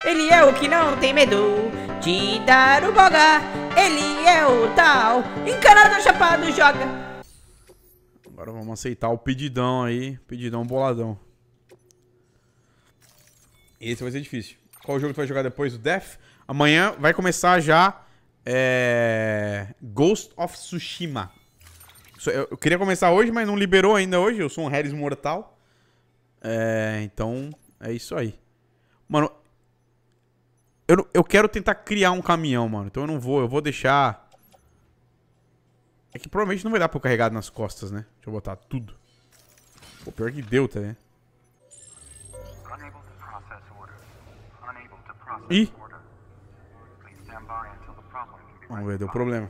Ele é o que não tem medo de dar o boga. Ele é o tal encanador chapado joga. Agora vamos aceitar o pedidão aí. Pedidão boladão. Esse vai ser difícil. Qual jogo tu vai jogar depois? O Death? Amanhã vai começar já Ghost of Tsushima. Eu queria começar hoje, mas não liberou ainda hoje. Eu sou um Harris mortal. Então, é isso aí. Mano, eu quero tentar criar um caminhão, mano. Então eu vou deixar... É que provavelmente não vai dar pra eu carregar nas costas, né? Deixa eu botar tudo. Pô, pior que deu, tá, né? Ih! Vamos ver, deu problema.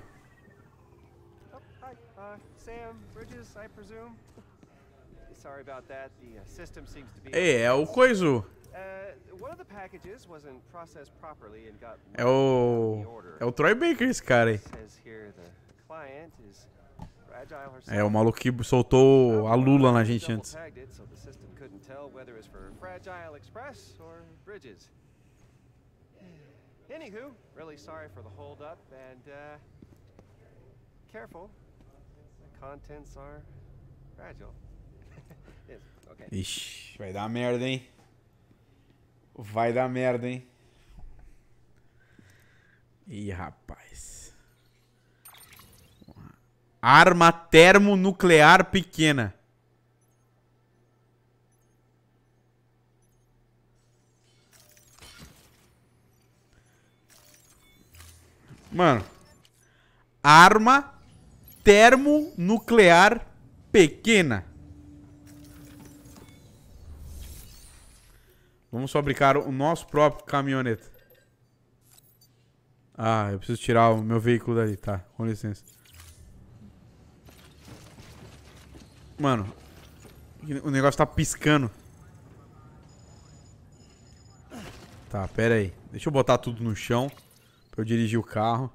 Sam, Bridges, I presume. Sorry about that. The system seems to be. É o coiso. One of the packages wasn't processed properly and got É o Troy Baker esse cara aí. says here the client is fragile herself. É o maluco que soltou a Lula na gente antes. Double-tagged it, so the system couldn't tell whether it's for Fragile Express or Bridges. Anywho, really sorry for the hold up and careful. The contents are fragile. Yes, okay. Ixi, vai dar merda, hein? Vai dar merda, hein? Ih, rapaz. Arma termonuclear pequena. Mano. Arma termonuclear pequena. Vamos fabricar o nosso próprio caminhonete. Ah, eu preciso tirar o meu veículo dali, tá? Com licença. Mano, o negócio tá piscando. Tá, pera aí. Deixa eu botar tudo no chão pra eu dirigir o carro.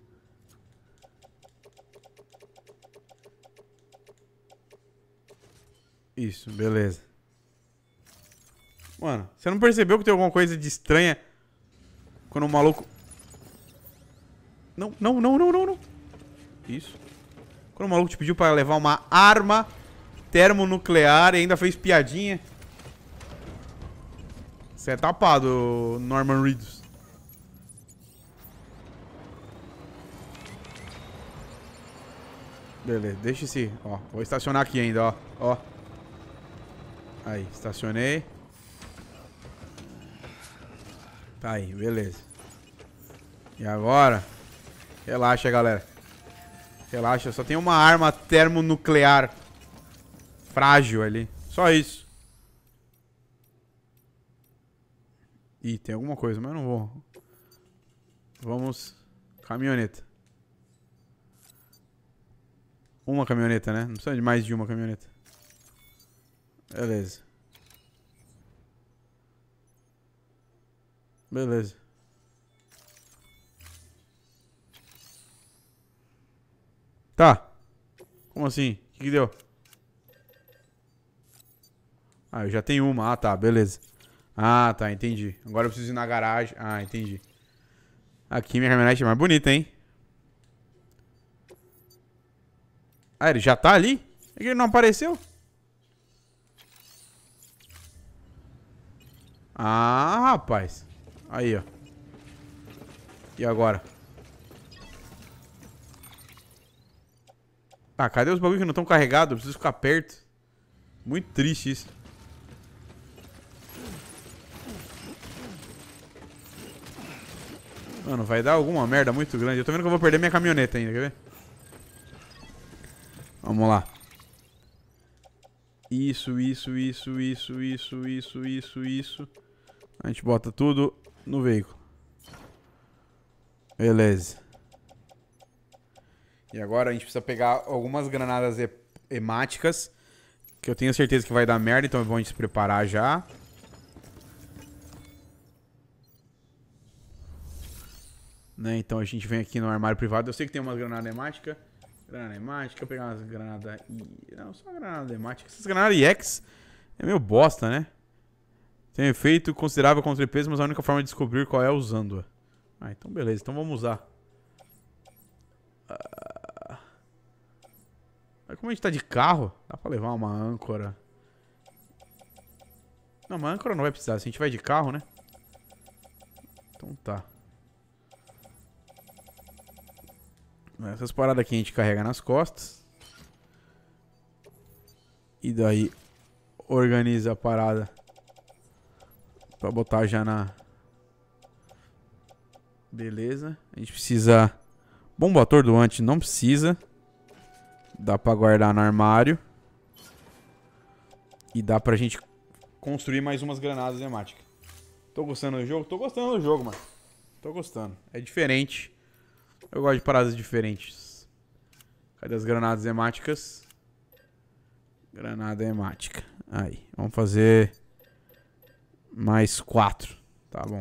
Isso, beleza. Mano, você não percebeu que tem alguma coisa de estranha quando o maluco... Não. Isso. Quando o maluco te pediu pra levar uma arma termonuclear e ainda fez piadinha. Você é tapado, Norman Reedus. Beleza, deixa esse... Ó, vou estacionar aqui ainda, ó. Aí, estacionei. Tá aí, beleza. E agora? Relaxa, galera. Relaxa, só tem uma arma termonuclear frágil ali. Só isso. Ih, tem alguma coisa, mas eu não vou. Vamos. Caminhoneta. Uma caminhoneta, né? Não precisa de mais de uma caminhoneta. Beleza. Beleza. Tá. Como assim? O que deu? Ah, eu já tenho uma. Ah, tá. Beleza. Ah, tá. Entendi. Agora eu preciso ir na garagem. Ah, entendi. Aqui minha caminhonete é mais bonita, hein? Ah, ele já tá ali? É que ele não apareceu? Ah, rapaz. Aí, ó. E agora? Ah, cadê os bagulhos que não estão carregados? Eu preciso ficar perto. Muito triste isso. Mano, vai dar alguma merda muito grande. Eu tô vendo que eu vou perder minha caminhoneta ainda, quer ver? Vamos lá. Isso. A gente bota tudo no veículo. Beleza. E agora a gente precisa pegar algumas granadas hemáticas. Que eu tenho certeza que vai dar merda, então é bom a gente se preparar já. Né? Então a gente vem aqui no armário privado. Eu sei que tem umas granadas hemáticas. Granada hemática, eu pegar umas granadas... Não, só granada hemática. Essas granadas EX é meio bosta, né? Tem um efeito considerável contra EPs, mas a única forma de descobrir qual é usando-a. Ah, então beleza. Então vamos usar. Mas como a gente tá de carro, dá pra levar uma âncora. Não, uma âncora não vai precisar. Se a gente vai de carro, né? Então tá. Essas paradas aqui a gente carrega nas costas. E daí organiza a parada pra botar já na... Beleza. A gente precisa... Bomba atordoante não precisa. Dá pra guardar no armário. E dá pra gente construir mais umas granadas hemáticas. Tô gostando do jogo? Tô gostando do jogo, mano. Tô gostando. É diferente. Eu gosto de paradas diferentes. Cadê as granadas hemáticas? Granada hemática. Aí, vamos fazer mais 4. Tá bom.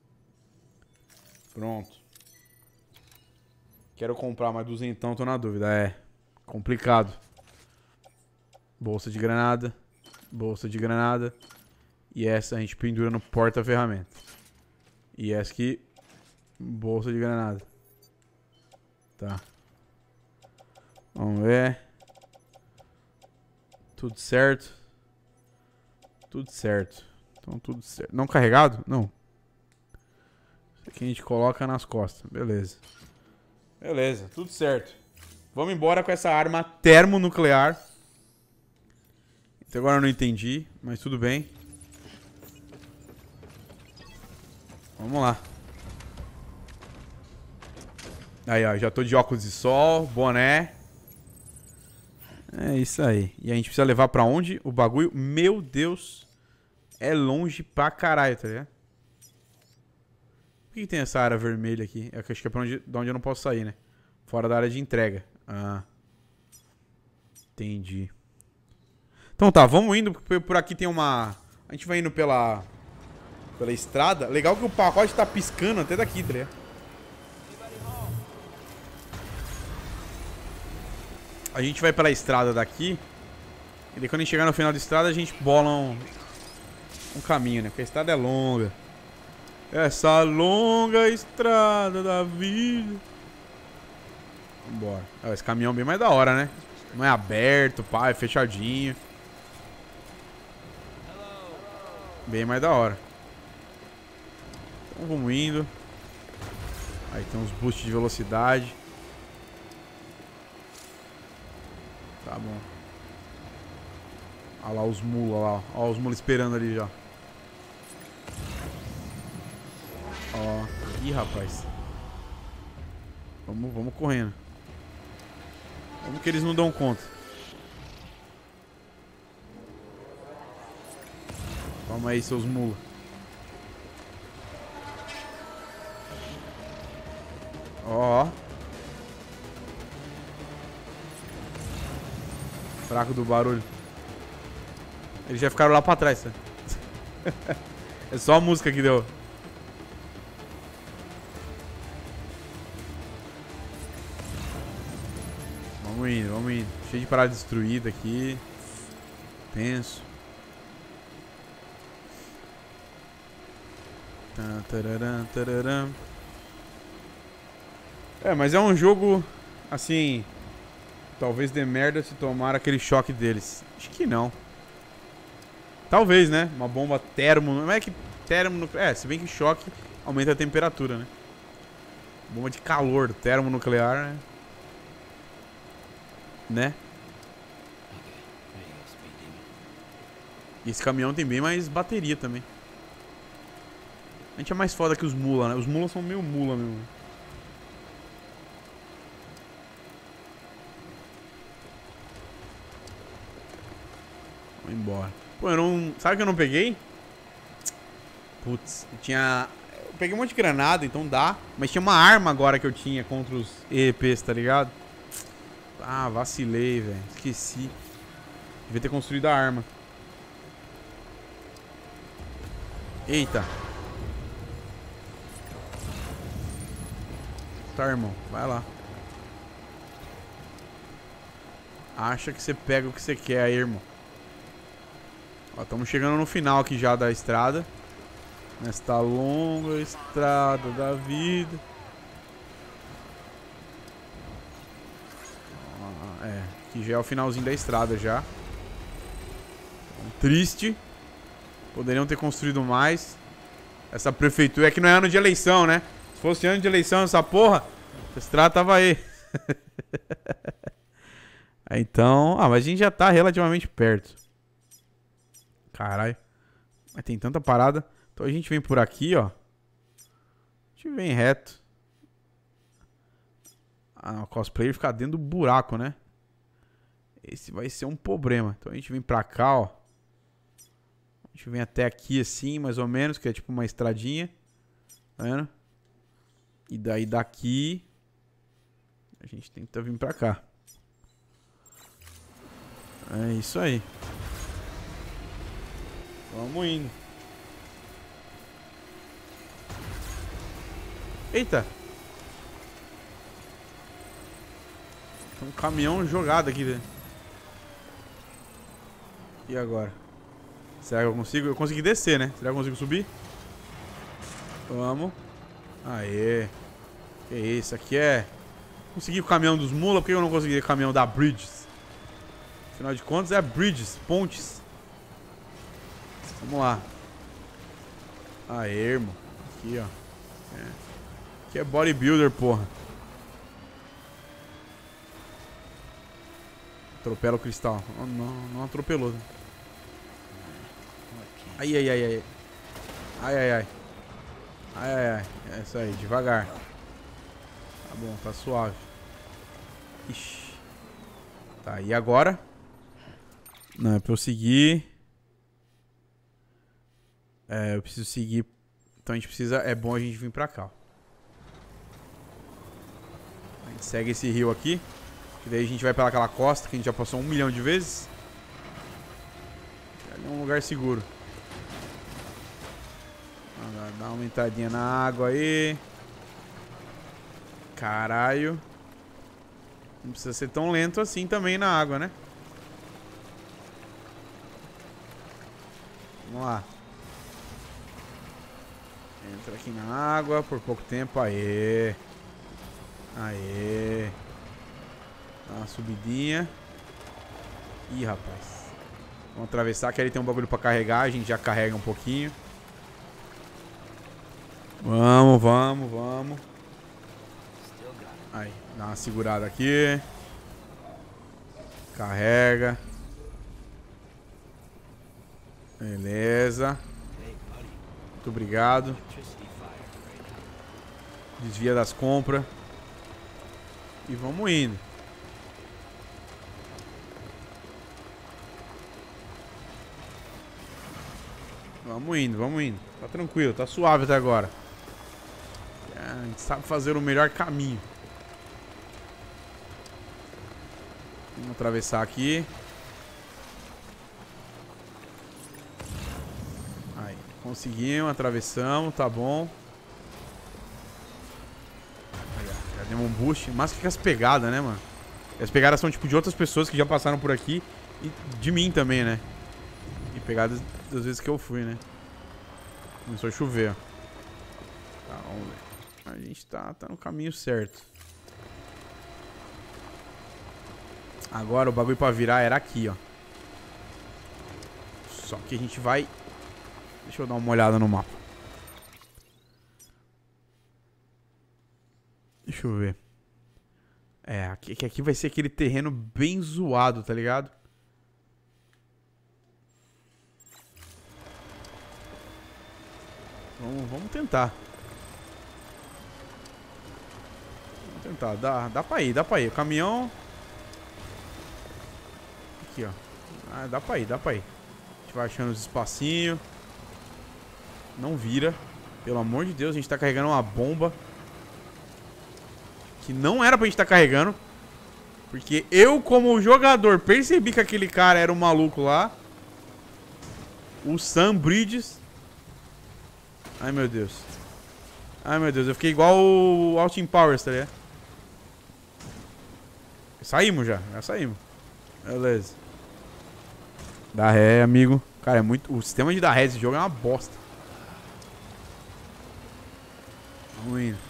Pronto. Quero comprar mais 200, tô na dúvida. É complicado. Bolsa de granada. Bolsa de granada. E essa a gente pendura no porta-ferramenta. E essa aqui, bolsa de granada. Tá. Vamos ver. Tudo certo. Tudo certo. Então tudo certo. Não carregado? Não. Isso aqui a gente coloca nas costas. Beleza. Beleza, tudo certo. Vamos embora com essa arma termonuclear. Até agora eu não entendi, mas tudo bem. Vamos lá. Aí, ó, já tô de óculos de sol, boné. É isso aí. E a gente precisa levar pra onde? O bagulho, meu Deus, é longe pra caralho, tá ligado? Por que tem essa área vermelha aqui? Eu acho que é pra onde, de onde eu não posso sair, né? Fora da área de entrega. Ah. Entendi. Então tá, vamos indo. Por aqui tem uma... A gente vai indo pela estrada. Legal que o pacote tá piscando até daqui, tá ligado? A gente vai pela estrada daqui. E daí quando a gente chegar no final da estrada, a gente bola um caminho, né? Porque a estrada é longa. Essa longa estrada da vida. Vambora. Esse caminhão é bem mais da hora, né? Não é aberto, pá, é fechadinho. Bem mais da hora. Então vamos indo. Aí tem uns boosts de velocidade. Tá bom. Olha lá os mulos, olha lá. Olha os mulos esperando ali já. Ó. Ih, rapaz. Vamos correndo. Vamos que eles não dão conta. Toma aí, seus mulos. Ó. Fraco do barulho. Eles já ficaram lá pra trás, tá? É só a música que deu. Vamos indo, vamos indo. Cheio de parada destruída aqui. Tenso. É, mas é um jogo assim. Talvez dê merda se tomar aquele choque deles. Acho que não. Talvez, né? Uma bomba termo. Não é que termo. É, se bem que choque aumenta a temperatura, né? Bomba de calor, termonuclear, né? Né? E esse caminhão tem bem mais bateria também. A gente é mais foda que os mula, né? Os mulas são meio mula mesmo. Vamos embora. Pô, eu não... Sabe o que eu não peguei? Putz, eu peguei um monte de granada, então dá. Mas tinha uma arma agora que eu tinha contra os EPs, tá ligado? Ah, vacilei, velho. Esqueci. Devia ter construído a arma. Eita. Tá, irmão. Vai lá. Acha que você pega o que você quer aí, irmão. Estamos chegando no final aqui já da estrada. Nesta longa estrada da vida. Aqui já é o finalzinho da estrada já. Triste. Poderiam ter construído mais. Essa prefeitura é que não é ano de eleição, né? Se fosse ano de eleição essa porra, a estrada tava aí. Então, mas a gente já tá relativamente perto. Caralho. Mas tem tanta parada. Então a gente vem por aqui, ó. A gente vem reto. O cosplayer fica dentro do buraco, né? Esse vai ser um problema. Então a gente vem pra cá, ó. A gente vem até aqui assim, mais ou menos, que é tipo uma estradinha. Tá vendo? E daí daqui a gente tenta vir pra cá. É isso aí. Vamos indo. Eita! Tem um caminhão jogado aqui, velho. E agora? Será que eu consigo? Eu consegui descer, né? Será que eu consigo subir? Vamos. Aê. Que isso? Aqui é... Consegui o caminhão dos mula. Por que eu não consegui o caminhão da Bridges? Afinal de contas é Bridges, pontes. Vamos lá. Aê, irmão. Aqui, ó. Aqui é bodybuilder, porra. Atropela o cristal. Oh, não atropelou. Ai, ai, ai, ai. Ai, ai, ai. Ai, ai, ai. É isso aí, devagar. Tá bom, tá suave. Ixi. Tá, e agora? Não, é pra eu seguir. Eu preciso seguir. Então a gente precisa... É bom a gente vir pra cá, ó. A gente segue esse rio aqui. Que daí a gente vai pelaquela costa que a gente já passou 1 milhão de vezes. Ali é um lugar seguro. Dá uma entradinha na água aí. Caralho. Não precisa ser tão lento assim também na água, né? Vamos lá. Entra aqui na água por pouco tempo. Aê. Aê. Dá uma subidinha. Ih, rapaz. Vamos atravessar, que ali tem um bagulho pra carregar. A gente já carrega um pouquinho. Vamos, vamos, vamos. Aí, dá uma segurada aqui. Carrega. Beleza. Muito obrigado. Desvia das compras. E vamos indo. Vamos indo, vamos indo. Tá tranquilo, tá suave até agora. A gente sabe fazer o melhor caminho. Vamos atravessar aqui. Aí, conseguimos, atravessamos, tá bom. Aí, ó, já demos um boost. Mas que as pegadas, né, mano? As pegadas são tipo de outras pessoas que já passaram por aqui. E de mim também, né? E pegadas das vezes que eu fui, né? Começou a chover, ó. Tá, vamos ver. A gente tá no caminho certo. Agora o bagulho pra virar era aqui, ó. Só que a gente vai... Deixa eu dar uma olhada no mapa. Deixa eu ver. Aqui vai ser aquele terreno bem zoado, tá ligado? Vamos tentar. Vamos tentar. Dá pra ir, dá pra ir. O caminhão... Aqui, ó. Ah, dá pra ir, dá pra ir. A gente vai achando os espacinhos. Não vira. Pelo amor de Deus, a gente tá carregando uma bomba. Que não era pra gente tá carregando. Porque eu, como jogador, percebi que aquele cara era um maluco lá. O Sam Bridges. Ai, meu Deus. Ai, meu Deus. Eu fiquei igual o Austin Powers, tá ligado? Saímos já. Já saímos. Beleza. Dá ré, amigo. Cara, é muito... O sistema de dar res desse jogo é uma bosta. Vamos indo.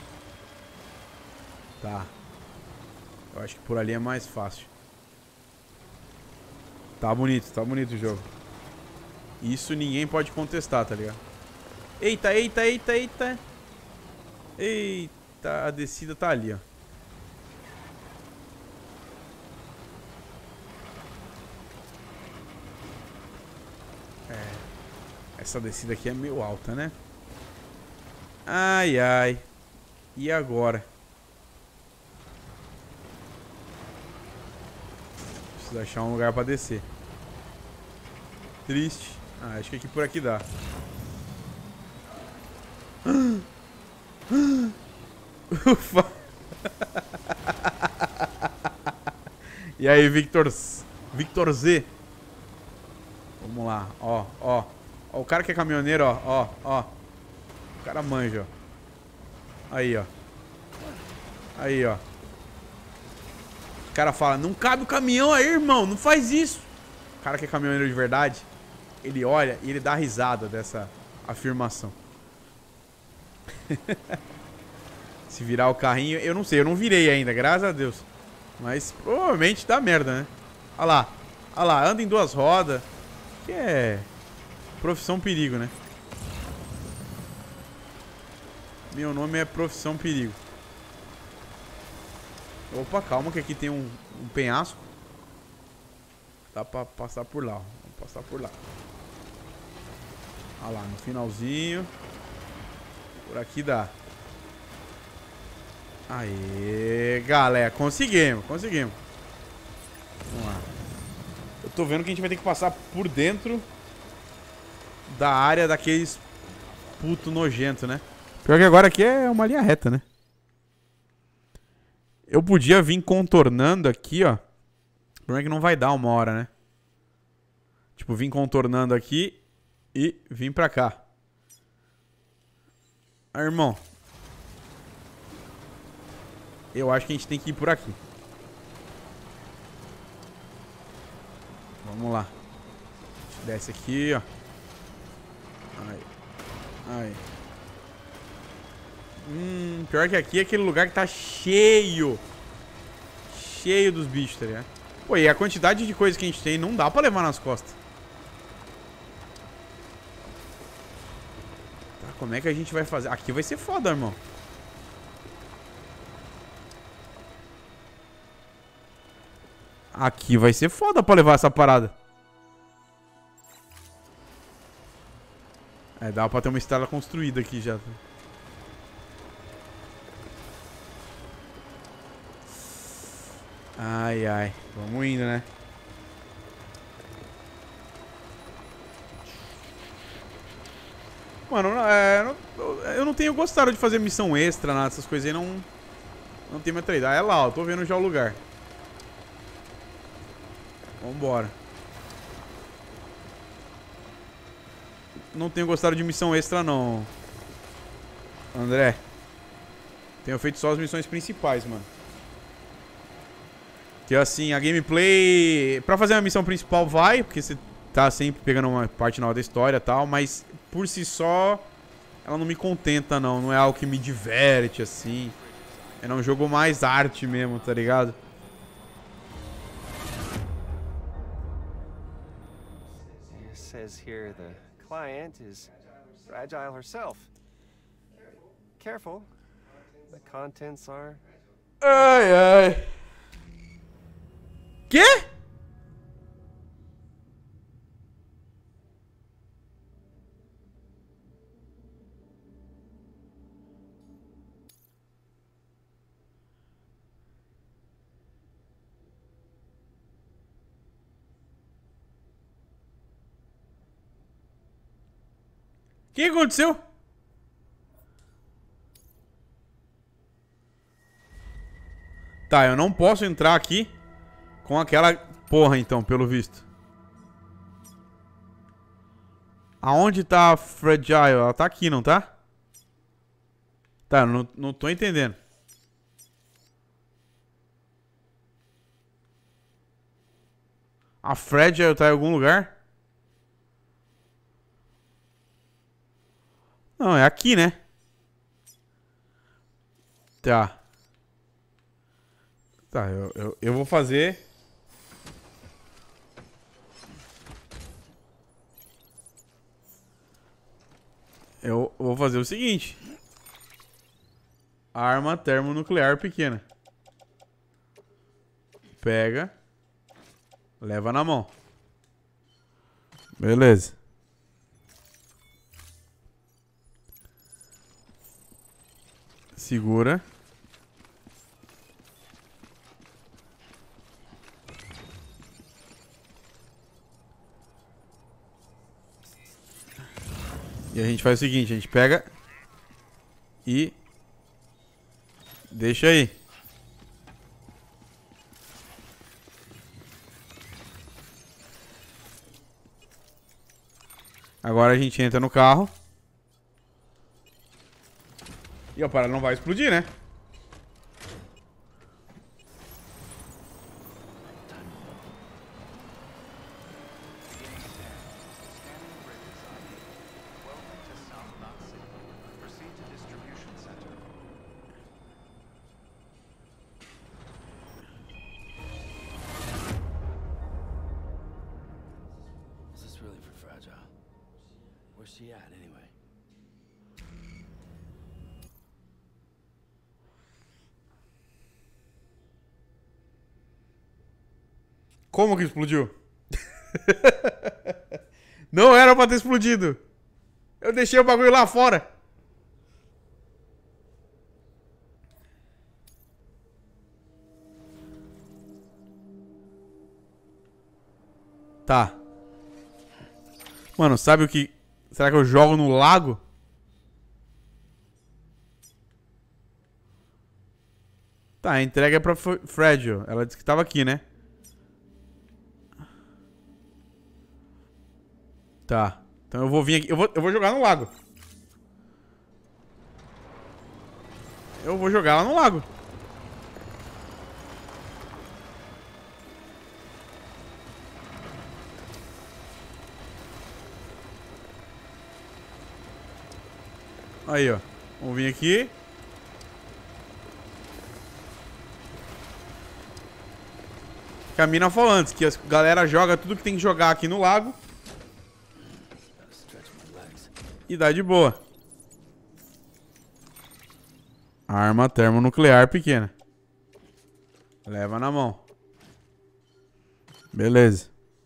Tá. Eu acho que por ali é mais fácil. Tá bonito o jogo. Isso ninguém pode contestar, tá ligado? Eita, eita, eita, eita. Eita, a descida tá ali, ó. Essa descida aqui é meio alta, né? Ai, ai. E agora? Preciso achar um lugar pra descer. Triste. Ah, acho que aqui por aqui dá. Ufa. E aí, Victor Z. Vamos lá, ó, ó. Ó, o cara que é caminhoneiro, ó, ó, ó. O cara manja, ó. Aí, ó. Aí, ó. O cara fala, não cabe o caminhão aí, irmão, não faz isso. O cara que é caminhoneiro de verdade, ele olha e ele dá risada dessa afirmação. Se virar o carrinho, eu não sei, eu não virei ainda, graças a Deus. Mas provavelmente dá merda, né? Olha lá, anda em duas rodas. Que é profissão perigo, né? Meu nome é Profissão Perigo. Opa, calma que aqui tem um penhasco. Dá pra passar por lá, ó. Vamos passar por lá. Olha lá, no finalzinho. Por aqui dá. Aê, galera, conseguimos. Vamos lá. Eu tô vendo que a gente vai ter que passar por dentro da área daqueles puto nojento, né? Pior que agora aqui é uma linha reta, né? Eu podia vir contornando aqui, ó. O problema é que não vai dar uma hora, né? Tipo, vim contornando aqui e vim pra cá. Ah, irmão. Eu acho que a gente tem que ir por aqui. Vamos lá. A gente desce aqui, ó. Aí. Pior que aqui é aquele lugar que tá cheio. Cheio dos bichos, tá ligado? Pô, e a quantidade de coisa que a gente tem não dá pra levar nas costas. Tá, como é que a gente vai fazer? Aqui vai ser foda, irmão. Aqui vai ser foda pra levar essa parada. É, dá pra ter uma estrada construída aqui já. Ai, ai. Vamos indo, né? Mano, eu não tenho gostado de fazer missão extra, nada dessas coisas aí. Não tenho mais traído. Ah, é lá, ó. Tô vendo já o lugar. Vambora. Não tenho gostado de missão extra, não. André. Tenho feito só as missões principais, mano. Que assim, a gameplay... Pra fazer a missão principal vai, porque você tá sempre pegando uma parte nova da história e tal. Mas por si só, ela não me contenta, não. Não é algo que me diverte, assim. É um jogo mais arte mesmo, tá ligado? It says here the client is fragile herself. Careful. The contents are... Ai, ai. Quê? O que aconteceu? Tá, eu não posso entrar aqui com aquela porra, então, pelo visto. Aonde tá a Fragile? Ela tá aqui, não tá? Tá, eu não tô entendendo. A Fragile tá em algum lugar? Não, é aqui, né? Tá. Tá, eu vou fazer... Eu vou fazer o seguinte. Arma termonuclear pequena. Pega. Leva na mão. Beleza. Segura. E a gente faz o seguinte, a gente pega e deixa aí. Agora a gente entra no carro. E a parada não vai explodir, né? Is this really for Fragile? Where's she at anyway? Como que explodiu? Não era pra ter explodido. Eu deixei o bagulho lá fora. Tá. Mano, sabe o que... Será que eu jogo no lago? Tá, a entrega é pra Fragile. Ela disse que tava aqui, né? Tá. Então eu vou vir aqui. Eu vou jogar no lago. Eu vou jogar lá no lago. Aí, ó. Vamos vir aqui. Que a mina falou antes, que a galera joga tudo que tem que jogar aqui no lago. E dá de boa. Arma termonuclear pequena. Leva na mão. Beleza.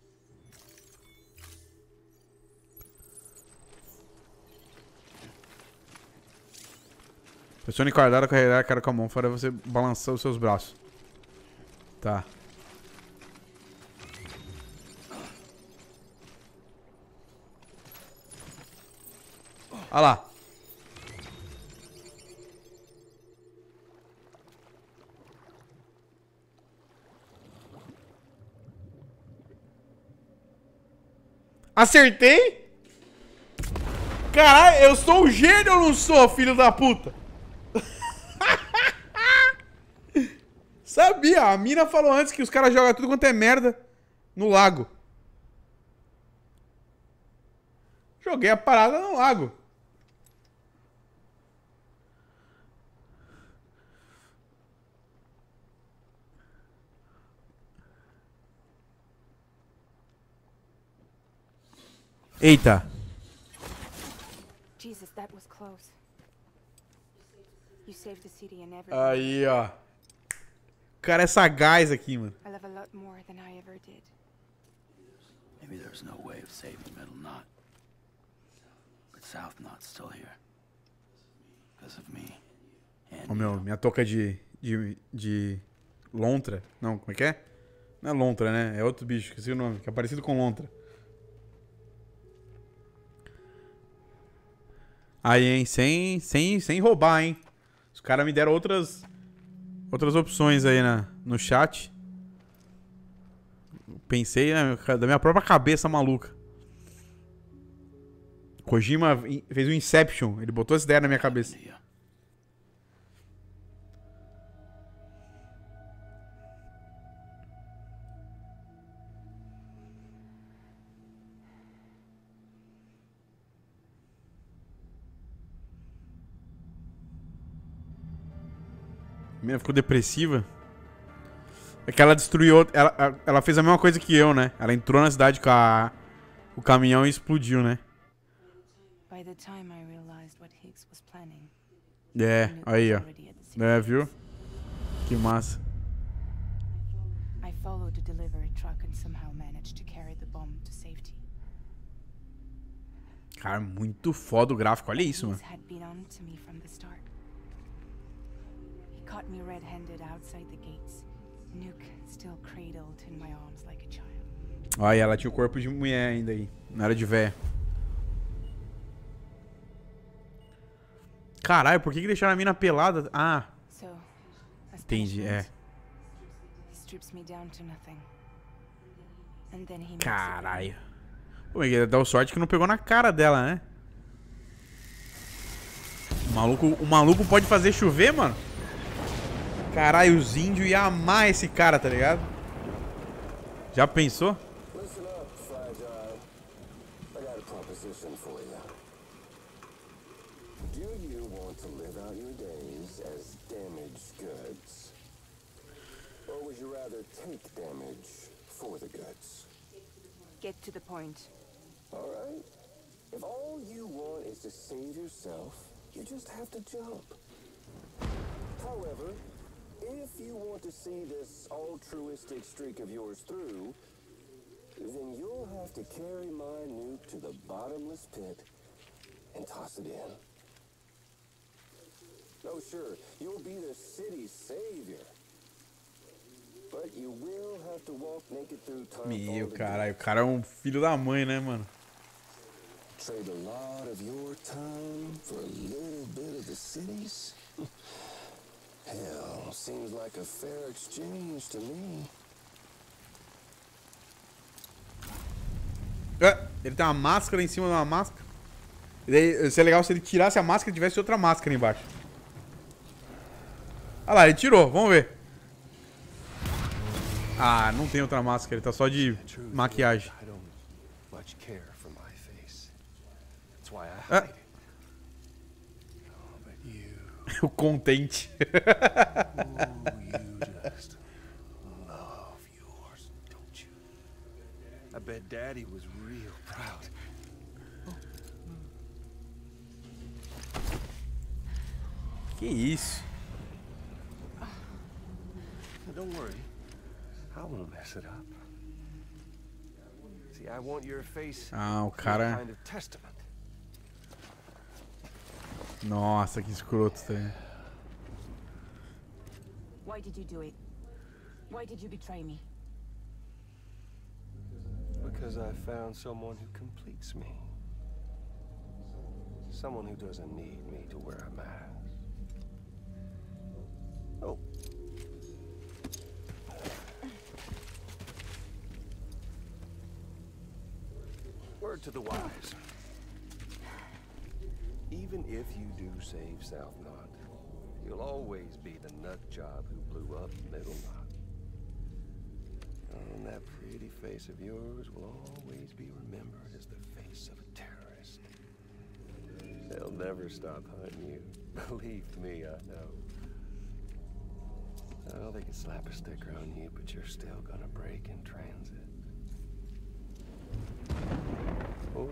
Pressione quadrado, carregar a cara com a mão para você balançar os seus braços. Tá. Olha lá. Acertei? Caralho, eu sou o gênio ou não sou, filho da puta? Sabia, a mina falou antes que os caras jogam tudo quanto é merda no lago. Joguei a parada no lago. Eita. Jesus, that was close. You saved the city and everyone. Aí, ó. O cara é sagaz aqui, mano. I love a lot more than I ever did. Maybe there's no way of saving Middle Knot. But South Knot's still here. Because of me. And Ô, meu, minha touca de lontra. Não, como é que é? Não é lontra, né? É outro bicho, esqueci o nome, que é parecido com lontra. Aí, hein? Sem roubar, hein? Os caras me deram outras opções aí no chat. Pensei da minha própria cabeça maluca. Kojima fez o Inception. Ele botou essa ideia na minha cabeça. yeah. menina ficou depressiva. É que ela destruiu... Ela fez a mesma coisa que eu, né? Ela entrou na cidade com o caminhão e explodiu, né? By the time I realized what Higgs was planning, É, Nuke aí, was ó. already at the city. É, viu? Que massa. I followed the delivery truck and somehow managed to carry the bomb to safety. Cara, muito foda o gráfico. Olha isso, mano. Higgs had been on to me from the start. He caught me red-handed outside the gates. Nuke still cradled in my arms like a child. Olha, ela tinha o corpo de mulher ainda aí. Não era de véia. Caralho, por que deixaram a mina pelada? Ah, So, as entendi, punishment, é. he strips me down to nothing. And then he makes it Caralho. Pô, mas deu sorte que não pegou na cara dela, né? O maluco pode fazer chover, mano? Caralho, os índios iam amar esse cara, tá ligado? Já pensou? Listen up, Fragile. I got a proposition for you. Do you want to live out your days as damaged goods? Or would you rather take damage for the goods? Get to the point. Alright? If all you want is to save yourself, you just have to jump. However, if you want to see this altruistic streak of yours through, then you'll have to carry my nuke to the bottomless pit and toss it in. Oh, sure, you'll be the city's savior. But you will have to walk naked through time. Meu, caralho, o cara é um filho da mãe, né, mano? Trade a lot of your time for a little bit of the city's? Hell, seems like a fair exchange to me. É, ele tem uma máscara em cima de uma máscara. E daí, seria legal se ele tirasse a máscara e tivesse outra máscara embaixo. Olha lá, ele tirou, vamos ver. Ah, não tem outra máscara, ele tá só de maquiagem. I don't much care for my face. That's why I Ah. hide it. Oh, but you, O contente. you just love yours, don't you? I bet Daddy was real proud. Que isso? Don't worry, I won't mess it up. See, I want your face Ah, o to be a cara... kind of testament. Nossa, que escroto, tá? Why did you do it? Why did you betray me? Because I found someone who completes me. Someone who doesn't need me to wear a mask. Oh. Word to the wise. Even if you do save South Knot, you'll always be the nut job who blew up Middle Knot. And that pretty face of yours will always be remembered as the face of a terrorist. They'll never stop hunting you. Believe me, I know. Oh, they can slap a sticker on you, but you're still gonna break in transit. Oh.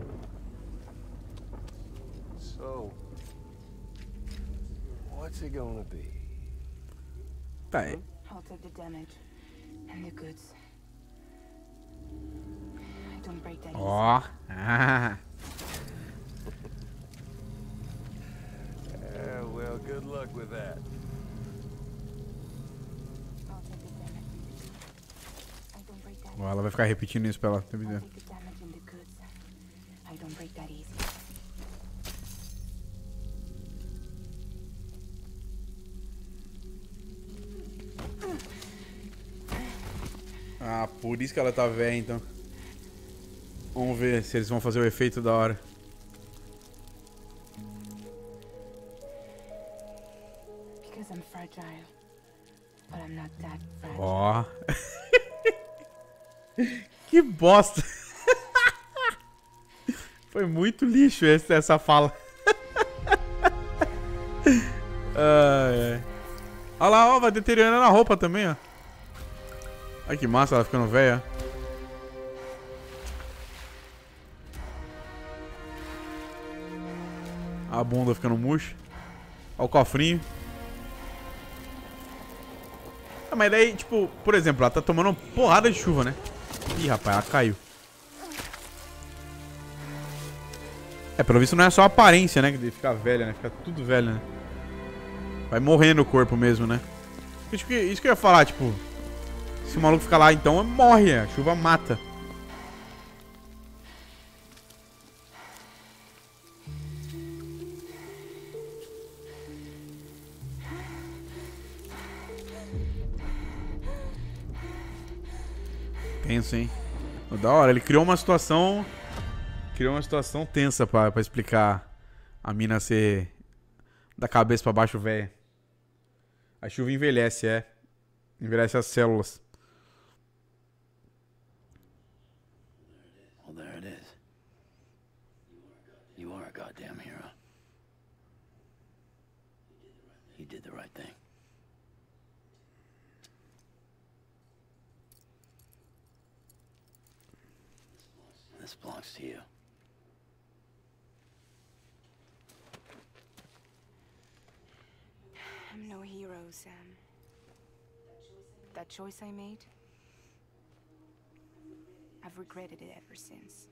So, what's it gonna be? Tá, é. I'll take the damage and the goods. I don't break that easy. Ó. Ah. Well, good luck with that. I'll take the damage. I don't break that Ó, ela vai ficar repetindo isso pra ela. Tá I'll vendo? take the damage and the goods. I don't break that easy. Ah, por isso que ela tá velha, então. Vamos ver se eles vão fazer o efeito da hora. Because I'm fragile. But I'm not that fragile. Ó. Que bosta. Foi muito lixo essa fala. Ai, ai. Olha lá, ó, vai deteriorando a roupa também, ó. Olha que massa, ela ficando velha. A bunda ficando murcha. Olha o cofrinho. Ah, mas daí, tipo, por exemplo, ela tá tomando uma porrada de chuva, né? Ih, rapaz, ela caiu. É, pelo visto não é só a aparência, né? Que fica velha, né? Fica tudo velho, né? Vai morrendo o corpo mesmo, né? Isso que eu ia falar, tipo... Se o maluco ficar lá, então, morre. A chuva mata. Tenso, hein? Da hora, ele criou uma situação... Criou uma situação tensa pra explicar a mina ser da cabeça pra baixo, velha. A chuva envelhece, é. Envelhece as células. Well, there it is. You are a goddamn hero. You did the right thing. This belongs to you. I'm no hero, Sam. That choice I made, I've regretted it ever since.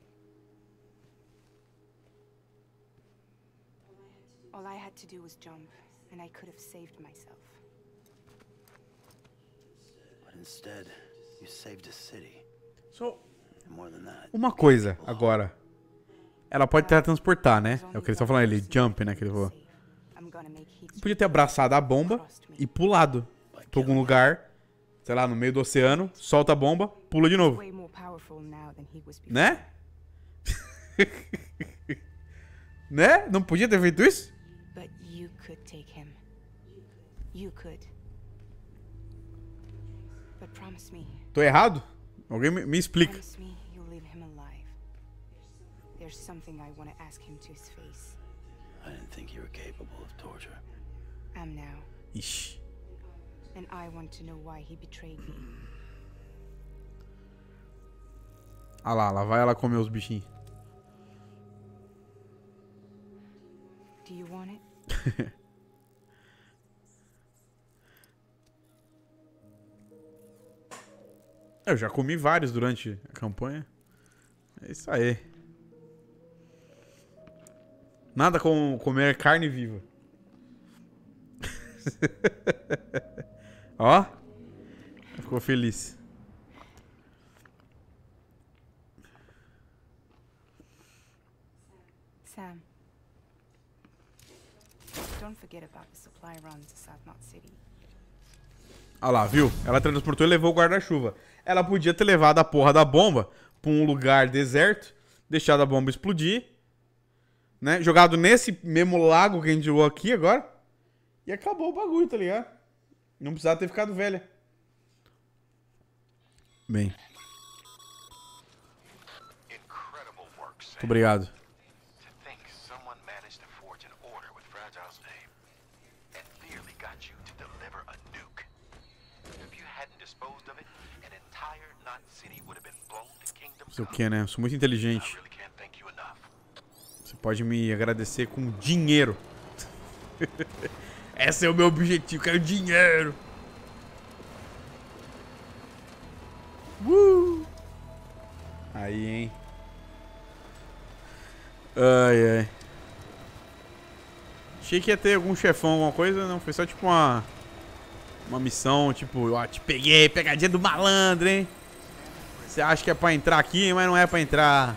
All I had to do was jump, and I could have saved myself. But instead, you saved a city. So, And more than that, uma coisa agora. Ela pode teletransportar, né? É o que eles estão falando ali, jump, né? Que ele falou. Podia ter abraçado a bomba e pulado pra algum lugar, sei lá, no meio do oceano, solta a bomba, pula de novo. Né? Né? Não podia ter feito isso? But you could take him. You could. But promise me. Tô errado? Alguém me explica. Promise me you'll leave him alive. There's something I want to ask him to his face. I didn't think you were capable of torture. I'm now. Ixi. And I want to know why he betrayed me. Ah lá vai ela comer os bichinhos. Do you want it? Eu já comi vários durante a campanha. É isso aí. Nada como comer carne viva. Ó. Ficou feliz. Sam. Don't forget about the supply run to South Knot City. Olha lá, viu? Ela transportou e levou o guarda-chuva. Ela podia ter levado a porra da bomba pra um lugar deserto, deixado a bomba explodir, né? Jogado nesse mesmo lago que a gente jogou aqui agora. E acabou o bagulho, tá ligado? Não precisava ter ficado velha. Bem. Muito obrigado. Não sei o que, né? Eu sou muito inteligente. Você pode me agradecer com dinheiro. Esse é o meu objetivo, quero dinheiro. Aí, hein? Ai, ai. Achei que ia ter algum chefão, alguma coisa. Não, foi só tipo uma missão, tipo, ó, te peguei, pegadinha do malandro, hein? Você acha que é pra entrar aqui, mas não é pra entrar.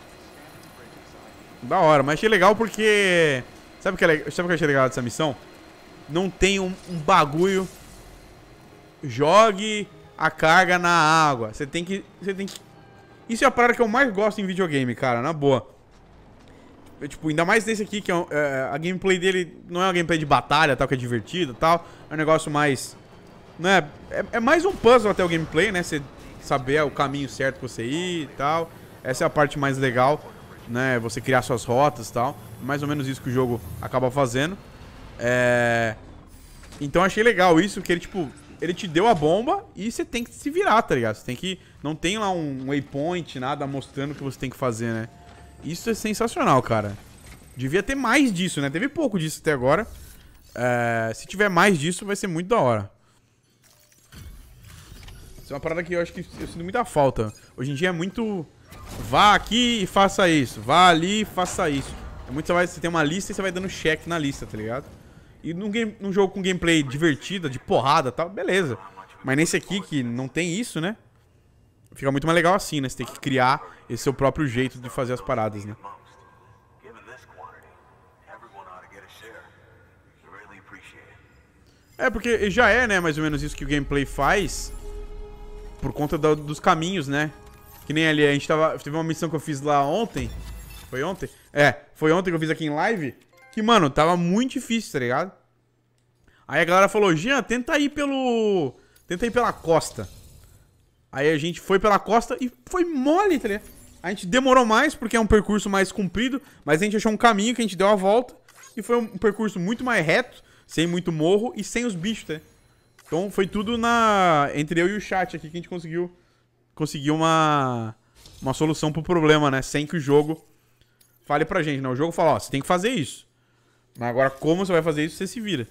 Da hora, mas achei legal porque... Sabe o que eu achei legal dessa missão? Não tem um bagulho... Jogue a carga na água. Você tem que... Isso é a parada que eu mais gosto em videogame, cara, na boa. Tipo, ainda mais nesse aqui, que a gameplay dele não é uma gameplay de batalha, tal, que é divertido e tal. É um negócio mais... Né? É mais um puzzle até o gameplay, né? Você saber o caminho certo pra você ir e tal. Essa é a parte mais legal, né? Você criar suas rotas e tal. Mais ou menos isso que o jogo acaba fazendo. Então achei legal isso, que ele, tipo, ele te deu a bomba e você tem que se virar, tá ligado? Você tem que... Não tem lá um waypoint, nada mostrando o que você tem que fazer, né? Isso é sensacional, cara. Devia ter mais disso, né? Teve pouco disso até agora. Se tiver mais disso, vai ser muito da hora. Isso é uma parada que eu acho que eu sinto muita falta. Hoje em dia é muito... Vá aqui e faça isso. Vá ali e faça isso. É muito você tem uma lista e você vai dando check na lista, tá ligado? E num jogo com gameplay divertida, de porrada e tal, beleza. Mas nesse aqui, que não tem isso, né? Fica muito mais legal assim, né? Você tem que criar esse seu próprio jeito de fazer as paradas, né? É, porque já é, né, mais ou menos isso que o gameplay faz. Por conta dos caminhos, né? Que nem ali, a gente teve uma missão que eu fiz lá ontem. Foi ontem? Foi ontem que eu fiz aqui em live. Que, mano, tava muito difícil, tá ligado? Aí a galera falou, Jean, tenta ir pela costa. Aí a gente foi pela costa e foi mole, tá ligado? A gente demorou mais porque é um percurso mais comprido, mas a gente achou um caminho que a gente deu a volta. E foi um percurso muito mais reto, sem muito morro e sem os bichos, tá? Então foi tudo entre eu e o chat aqui que a gente conseguiu uma solução pro problema, né? Sem que o jogo fale pra gente, né? O jogo fala, ó, você tem que fazer isso. Mas agora como você vai fazer isso, você se vira.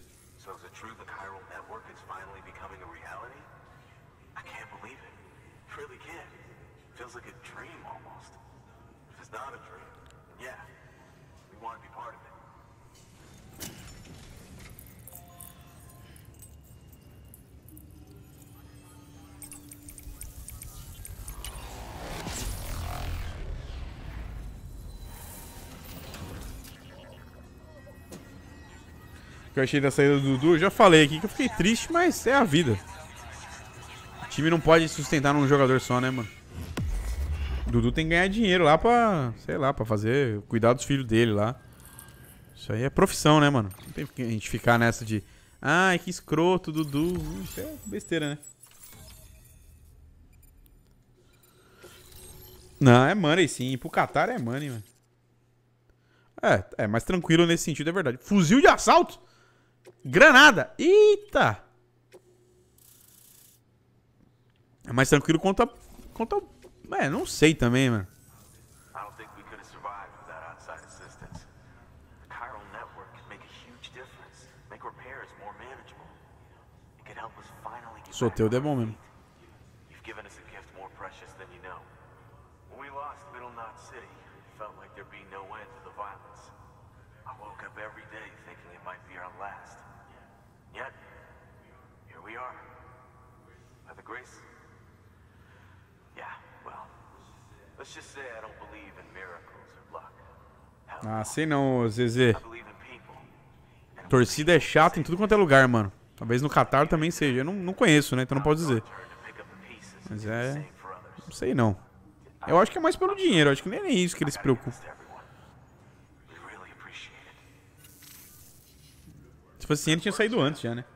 O que eu achei da saída do Dudu, eu já falei aqui que eu fiquei triste, mas é a vida. O time não pode sustentar num jogador só, né, mano? O Dudu tem que ganhar dinheiro lá pra, sei lá, pra fazer, cuidar dos filhos dele lá. Isso aí é profissão, né, mano? Não tem que a gente ficar nessa de, ai, que escroto, Dudu. Isso é besteira, né? Não, é money sim. Pro Qatar é money, mano. É mais tranquilo nesse sentido, é verdade. Fuzil de assalto? Granada! Eita! É mais tranquilo quanto não sei também, mano. Soteldo é bom mesmo. Ah, sei não, Zezé. Torcida é chata em tudo quanto é lugar, mano. Talvez no Qatar também seja. Eu não conheço, né? Então não posso dizer. Mas não sei não. Eu acho que é mais pelo dinheiro. Eu acho que nem é isso que eles se preocupam. Se fosse assim, ele tinha saído antes já, né?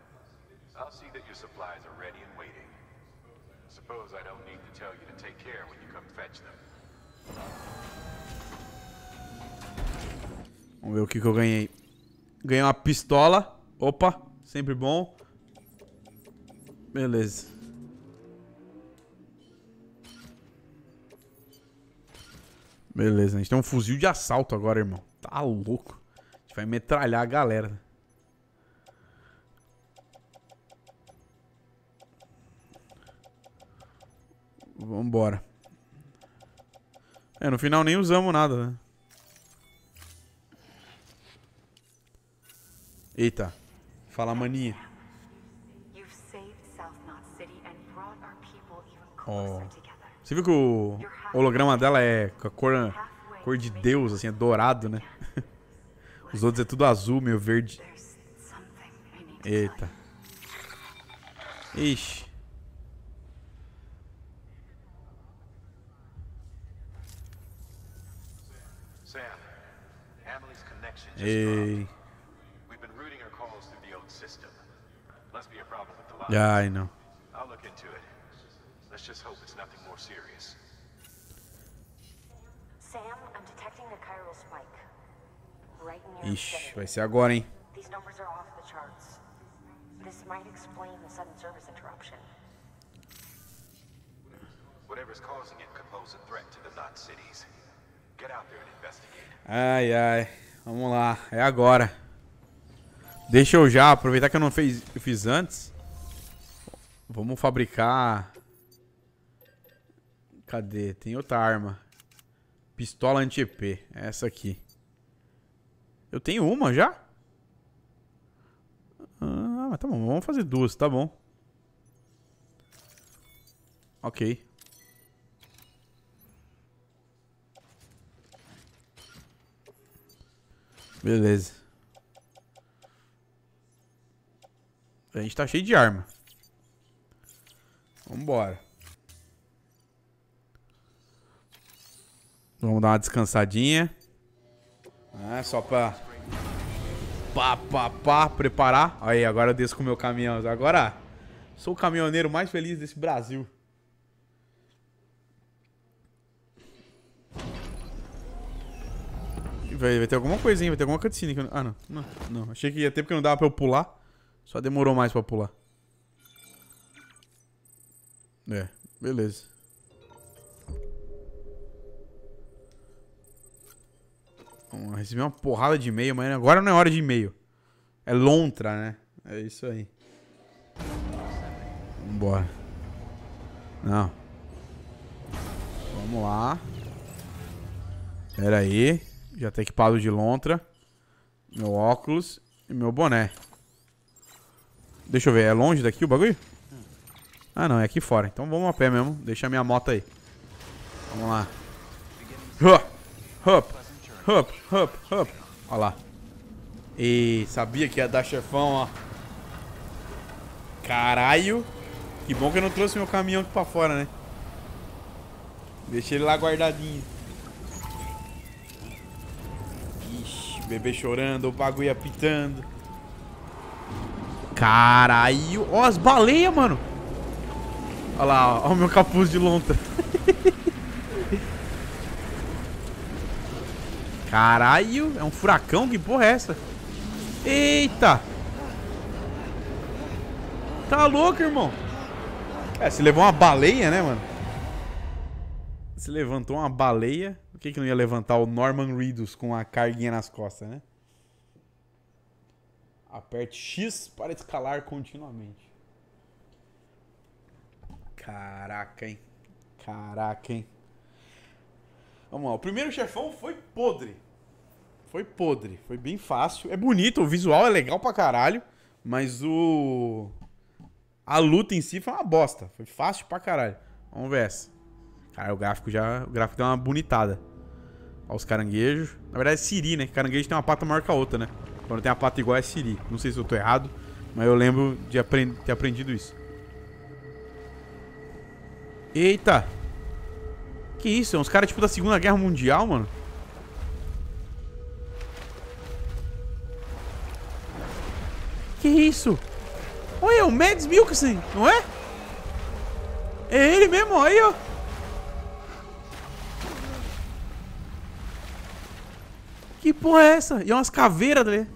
Vamos ver o que eu ganhei. Ganhei uma pistola. Opa, sempre bom. Beleza. Beleza, a gente tem um fuzil de assalto agora, irmão. Tá louco. A gente vai metralhar a galera. Vambora. No final nem usamos nada, né? Eita. Fala, maninha. Oh. Você viu que o holograma dela é com a cor de Deus, assim, é dourado, né? Os outros é tudo azul, meio verde. Eita. Ixi. Ei. Yeah, I know. I'll look into it. Let's just hope it's nothing more serious. Sam, I'm detecting a chiral spike. Right near Ixi, vai ser agora, hein? These numbers are off the charts. This might explain the sudden service interruption. Whatever's causing it could pose a threat to the Knot cities. Get out there and investigate. Ai, ai. Vamos lá. É agora. Deixa eu já aproveitar que eu fiz antes. Vamos fabricar. Cadê? Tem outra arma. Pistola anti-EP. Essa aqui. Eu tenho uma já? Ah, mas tá bom. Vamos fazer duas, tá bom. Ok. Beleza. A gente tá cheio de arma. Vambora. Vamos dar uma descansadinha. Ah, só pra... preparar. Aí, agora eu desço com o meu caminhão. Agora, sou o caminhoneiro mais feliz desse Brasil. Vai ter alguma coisinha, vai ter alguma cutscene que eu... Ah, não. Achei que ia ter porque não dava pra eu pular. Só demorou mais pra pular. É, beleza. Vamos receber uma porrada de e-mail, mas agora não é hora de e-mail. É lontra, né? É isso aí. Vambora. Não. Vamos lá. Pera aí. Já tá equipado de lontra. Meu óculos e meu boné. Deixa eu ver, é longe daqui o bagulho? Ah não, é aqui fora. Então vamos a pé mesmo. Deixa a minha moto aí. Vamos lá. Hup. Olha lá. E sabia que ia dar chefão, ó. Caralho. Que bom que eu não trouxe meu caminhão aqui pra fora, né? Deixei ele lá guardadinho. Ixi, o bebê chorando, o bagulho apitando. Caralho. Ó as baleias, mano. Olha lá, ó o meu capuz de lontra. Caralho, é um furacão? Que porra é essa? Eita! Tá louco, irmão? É, se levou uma baleia, né, mano? Se levantou uma baleia, por que não ia levantar o Norman Reedus com a carguinha nas costas, né? Aperte X para escalar continuamente. Caraca, hein? Caraca, hein? Vamos lá, o primeiro chefão foi podre. Foi podre, foi bem fácil. É bonito, o visual é legal pra caralho. Mas a luta em si foi uma bosta. Foi fácil pra caralho. Vamos ver essa. Cara, o gráfico deu uma bonitada. Olha os caranguejos. Na verdade é siri, né? Caranguejo tem uma pata maior que a outra, né? Quando tem uma pata igual é siri. Não sei se eu tô errado, mas eu lembro de ter aprendido isso. Eita! Que isso? É uns caras tipo da Segunda Guerra Mundial, mano. Que isso? Olha, o Mads Mikkelsen, não é? É ele mesmo, olha aí, ó. Que porra é essa? E é umas caveiras ali.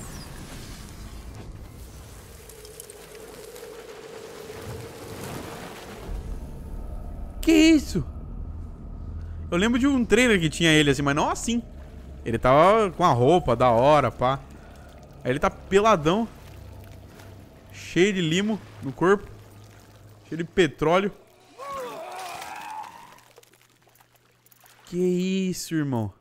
Que isso? Eu lembro de um trailer que tinha ele assim, mas não assim. Ele tava com a roupa da hora, pá. Aí ele tá peladão. Cheio de limo no corpo. Cheio de petróleo. Que isso, irmão?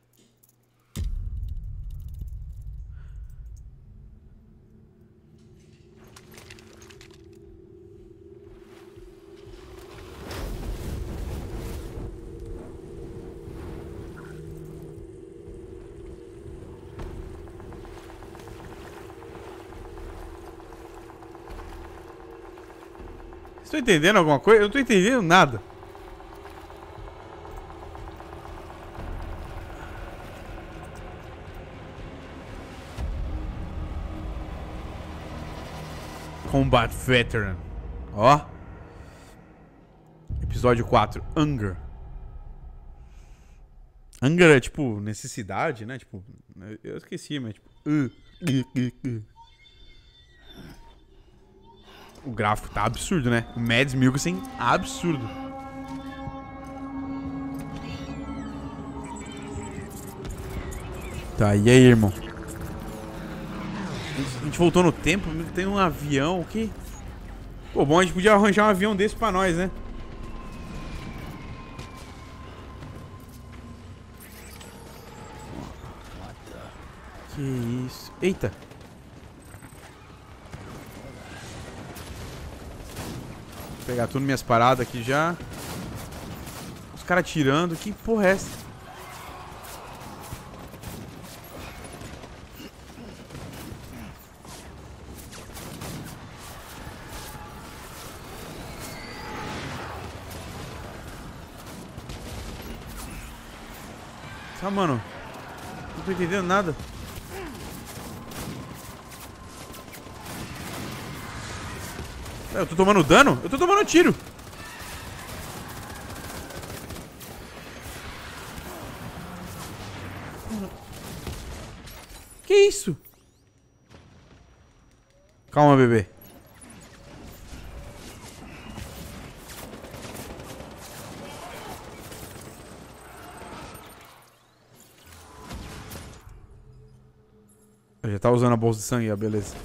Vocês estão entendendo alguma coisa? Eu não tô entendendo nada. Combat Veteran. Ó. Episódio 4. Hunger. Hunger é tipo necessidade, né? Tipo, eu esqueci, mas tipo... O gráfico tá absurdo, né? O Mads Mikkelsen, absurdo. Tá, e aí, irmão? A gente voltou no tempo, tem um avião aqui. Pô, bom, a gente podia arranjar um avião desse pra nós, né? Que isso? Eita! Vou pegar tudo minhas paradas aqui já. Os caras tirando. Que porra é essa? Tá, mano. Não tô entendendo nada. Eu tô tomando dano? Eu tô tomando tiro. Que isso? Calma, bebê. Eu já tá usando a bolsa de sangue, ó, beleza.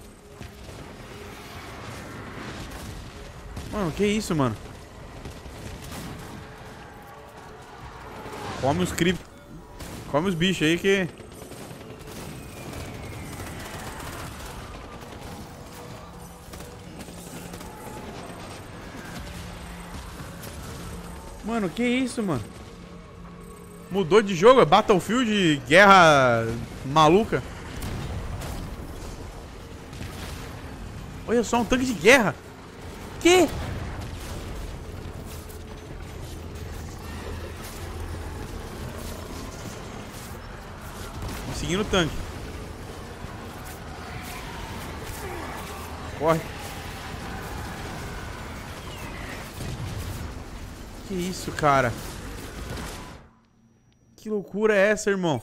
Mano, que isso, mano? Come os creep. Come os bichos aí que... Mano, que isso, mano? Mudou de jogo, é Battlefield, guerra maluca. Olha só, um tanque de guerra. Que? Seguindo o tanque. Corre. Que isso, cara? Que loucura é essa, irmão?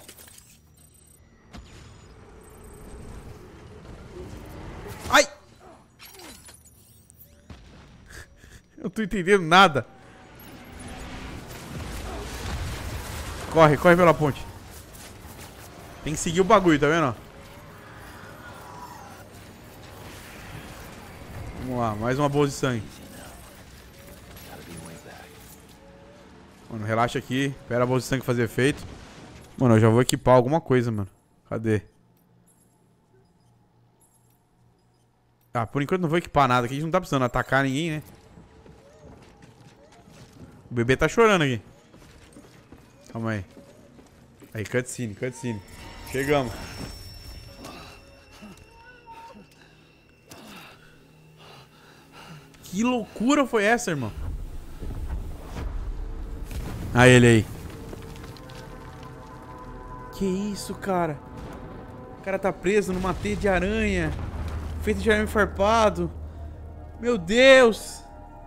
Ai! Eu não tô entendendo nada. Corre, corre pela ponte. Tem que seguir o bagulho, tá vendo? Vamos lá, mais uma bolsa de sangue. Mano, relaxa aqui. Espera a bolsa de sangue fazer efeito. Mano, eu já vou equipar alguma coisa, mano. Cadê? Ah, por enquanto não vou equipar nada aqui. A gente não tá precisando atacar ninguém, né? O bebê tá chorando aqui. Calma aí. Aí, cutscene, cutscene. Chegamos. Que loucura foi essa, irmão? Ah, ele aí. Que isso, cara? O cara tá preso numa teia de aranha. Feito de arame farpado. Meu Deus!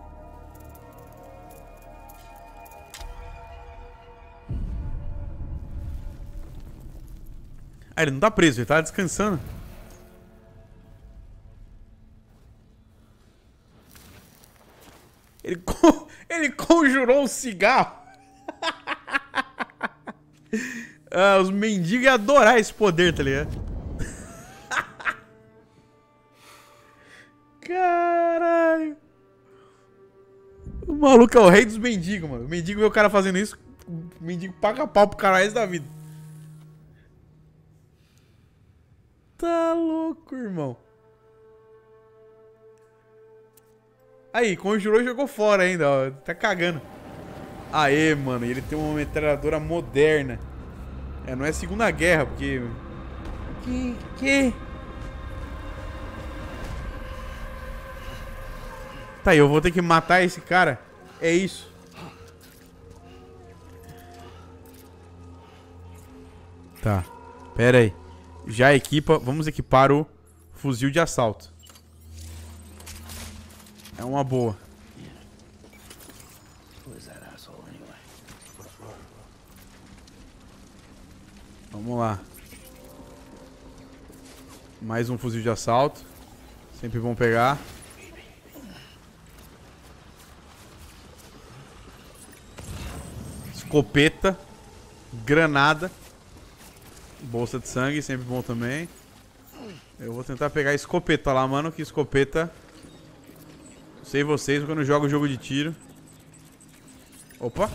Ah, ele não tá preso, ele tá descansando. Ele conjurou um cigarro. Ah, os mendigos iam adorar esse poder, tá ligado? Caralho. O maluco é o rei dos mendigos, mano. O mendigo vê o cara fazendo isso, o mendigo paga pau pro cara o resto da vida. Tá louco, irmão. Aí, conjurou e jogou fora ainda, ó. Tá cagando. Aê, mano. E ele tem uma metralhadora moderna. É, não é Segunda Guerra, porque... Que? Tá, eu vou ter que matar esse cara. É isso. Tá. Pera aí. Já equipa. Vamos equipar o fuzil de assalto. É uma boa. Vamos lá. Mais um fuzil de assalto. Sempre bom pegar. escopeta, granada, bolsa de sangue, sempre bom também. Eu vou tentar pegar a escopeta lá, mano, que escopeta... Não sei vocês, quando eu jogo jogo de tiro... Opa!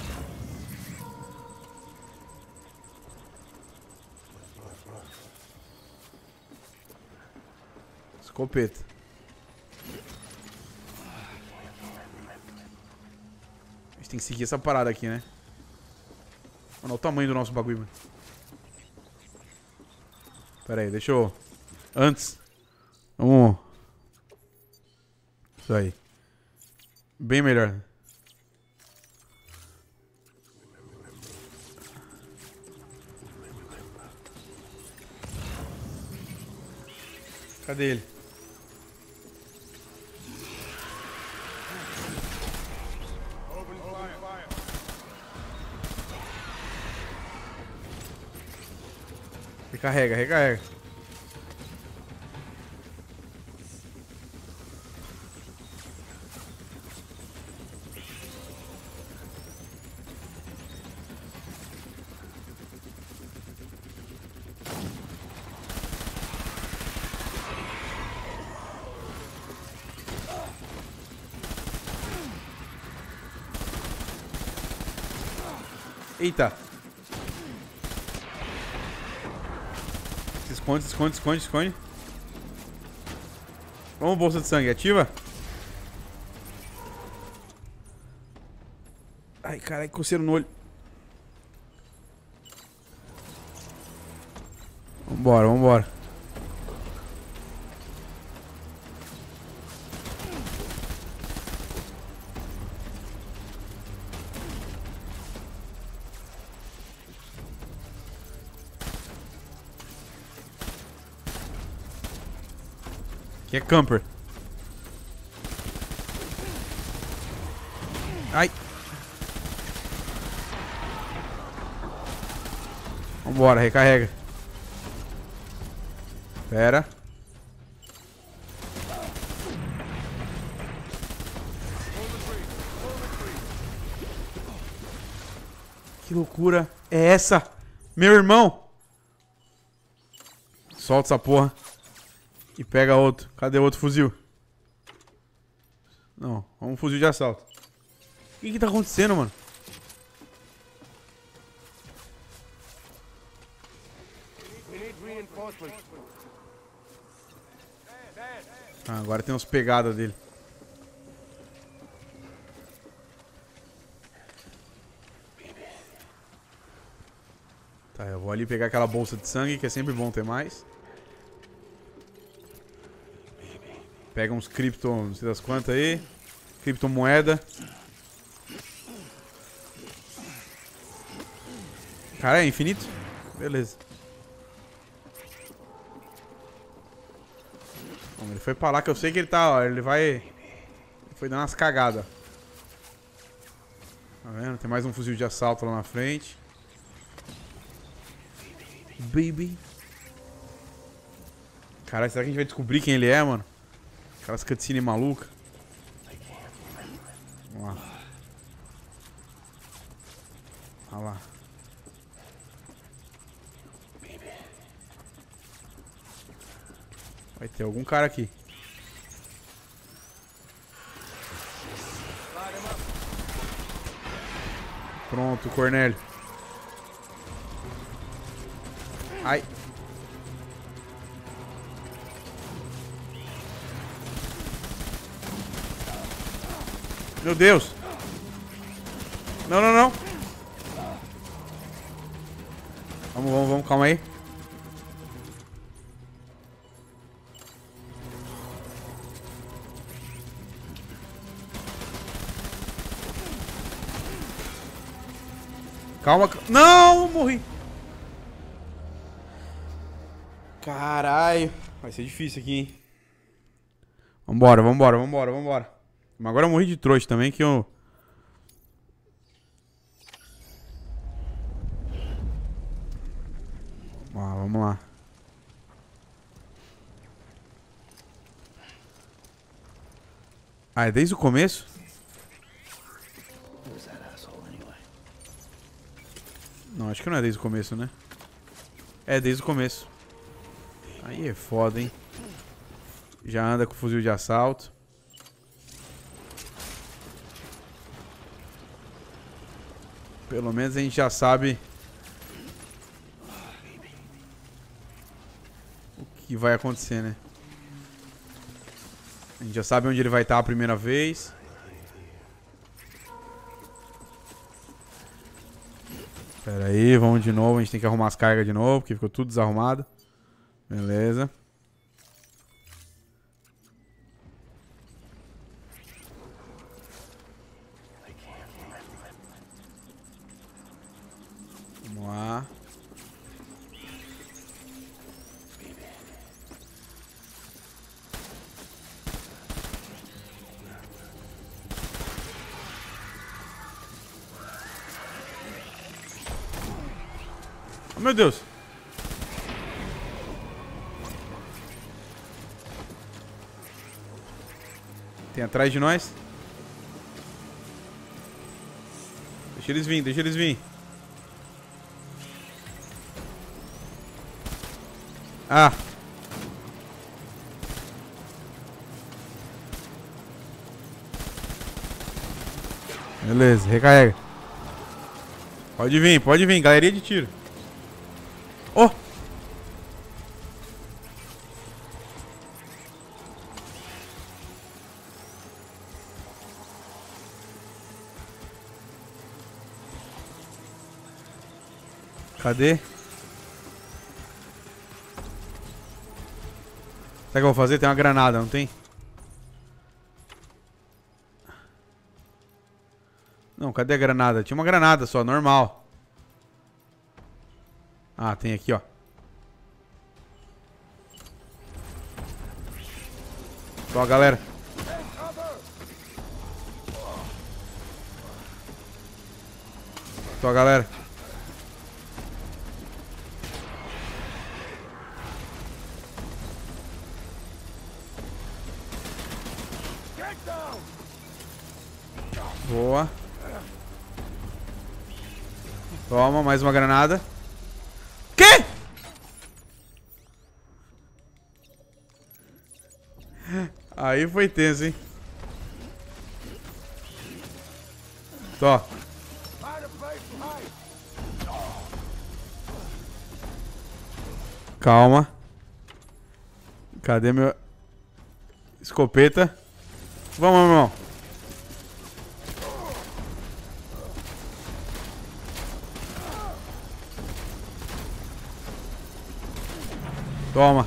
Escopeta. A gente tem que seguir essa parada aqui, né? Mano, olha o tamanho do nosso bagulho, mano. Pera aí, deixa eu... Antes. Vamos... Isso aí. Bem melhor. Cadê ele? Recarrega, recarrega. Eita. Se esconde, se esconde, se esconde, se esconde. Vamos, bolsa de sangue, ativa. Ai, caralho, coceiro no olho. Vambora, vambora. Aqui é camper. Ai. Vambora, recarrega. Pera. Que loucura é essa? Meu irmão. Solta essa porra. E pega outro. Cadê o outro fuzil? Não, vamos um fuzil de assalto. O que tá acontecendo, mano? Ah, agora tem uns pegadas dele. Tá, eu vou ali pegar aquela bolsa de sangue, que é sempre bom ter mais. Pega uns cripto, não sei das quantas aí. Criptomoeda. Cara, é infinito? Beleza. Bom, ele foi pra lá que eu sei que ele tá, ó. Ele vai... Ele foi dando umas cagadas. Tá vendo? Tem mais um fuzil de assalto lá na frente. Baby. Caralho, será que a gente vai descobrir quem ele é, mano? Aquelas cutscene maluca. Vamos lá. Olha lá. Vai ter algum cara aqui. Pronto, Cornélio. Ai. Meu Deus. Não, não, não. Vamos, vamos, vamos. Calma aí. Calma. Não, morri. Caralho. Vai ser difícil aqui, hein. Vambora, vambora, vambora, vambora. Mas agora eu morri de trouxa também, que eu... Ah, vamos lá. Ah, é desde o começo? Acho que não é desde o começo, né? É, desde o começo. Aí é foda, hein? Já anda com fuzil de assalto. Pelo menos a gente já sabe o que vai acontecer, né? A gente já sabe onde ele vai estar a primeira vez. Pera aí, vamos de novo. A gente tem que arrumar as cargas de novo, porque ficou tudo desarrumado. Beleza. Vamos lá. Oh, meu Deus. Tem atrás de nós. Deixa eles vir, deixa eles vir. Ah. Beleza, recarrega. Pode vir, galeria de tiro. Oh! Cadê? Sabe o que eu vou fazer? Tem uma granada, não tem? Não, cadê a granada? Tinha uma granada só, normal. Ah, tem aqui, ó. Ó, galera. Ó, galera. Boa. Toma, mais uma granada. Quê? Aí foi tenso, hein? Tó. Calma. Cadê meu... escopeta? Vamos, meu irmão. Toma.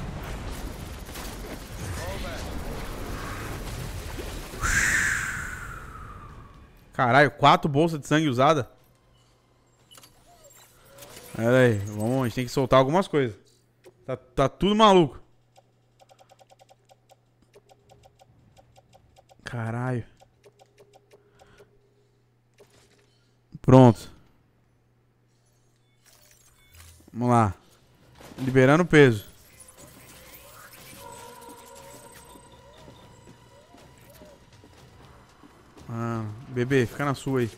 Caralho, 4 bolsas de sangue usada. Pera aí, vamos, a gente tem que soltar algumas coisas. Tá tudo maluco. Caralho. Pronto. Vamos lá. Liberando o peso. Ah, bebê, fica na sua aí.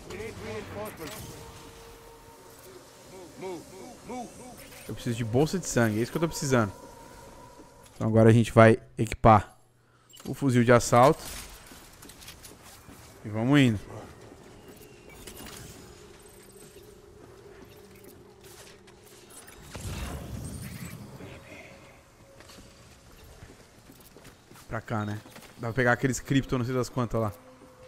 Eu preciso de bolsa de sangue, é isso que eu tô precisando. Então agora a gente vai equipar o fuzil de assalto. E vamos indo. Pra cá, né? Dá pra pegar aqueles cripto, não sei das quantas lá.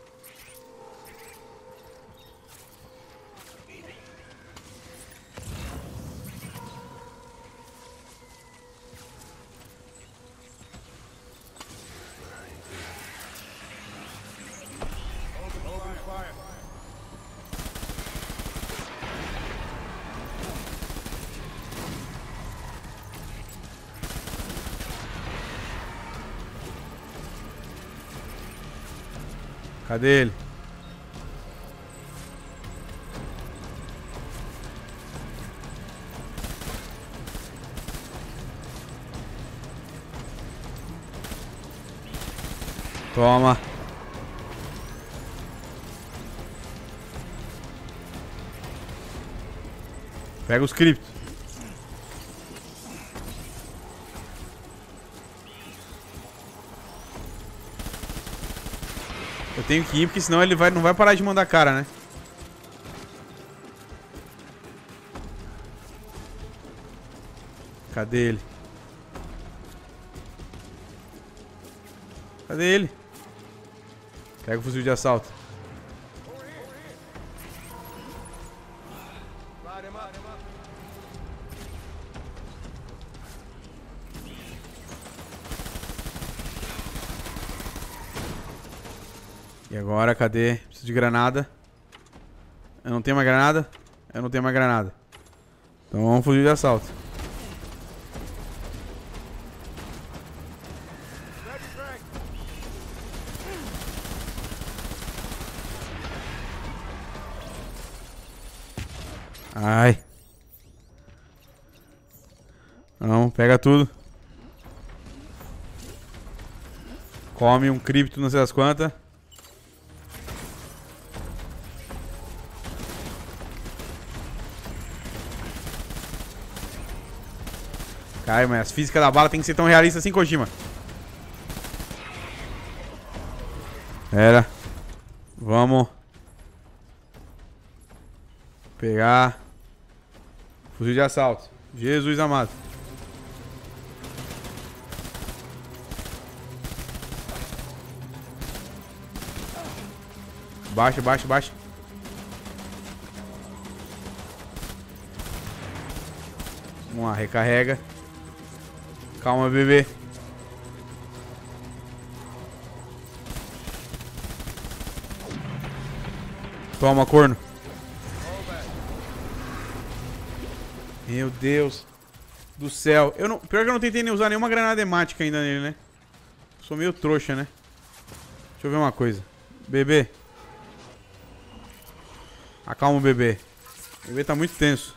Cadê ele? Toma. Pega os criptos. Eu tenho que ir, porque senão ele não vai parar de mandar cara, né? Cadê ele? Cadê ele? Pega o fuzil de assalto. E agora, cadê? Preciso de granada. Eu não tenho mais granada? Eu não tenho mais granada. Então vamos fugir de assalto. Ai. Não, pega tudo. Come um cripto, não sei das quantas. Cai, mas as físicas da bala tem que ser tão realistas assim, Kojima. Era. Vamos. Pegar. Fuzil de assalto. Jesus amado. Baixa, baixa, baixa. Vamos lá, recarrega. Calma, bebê. Toma, corno. Meu Deus do céu. Pior que eu não tentei nem usar nenhuma granada hemática ainda nele, né? Sou meio trouxa, né? Deixa eu ver uma coisa. Bebê. Acalma o bebê. O bebê tá muito tenso.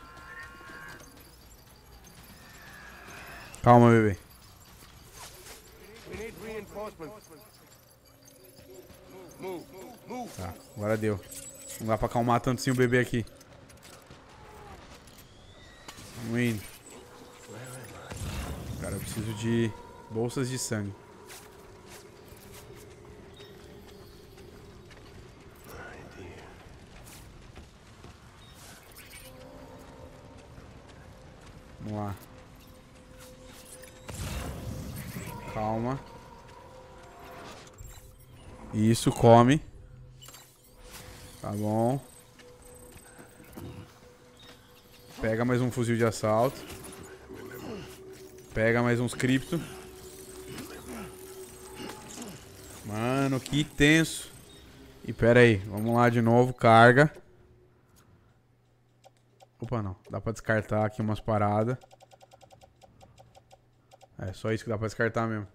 Calma, bebê. Tá, agora deu. Não dá pra acalmar tanto assim o bebê aqui. Vamos indo. Cara, eu preciso de bolsas de sangue. Vamos lá. Calma. Isso, come. Tá bom. Pega mais um fuzil de assalto. Pega mais uns cripto. Mano, que tenso. E pera aí, vamos lá de novo, carga. Opa, não. Dá pra descartar aqui umas paradas. É só isso que dá pra descartar mesmo.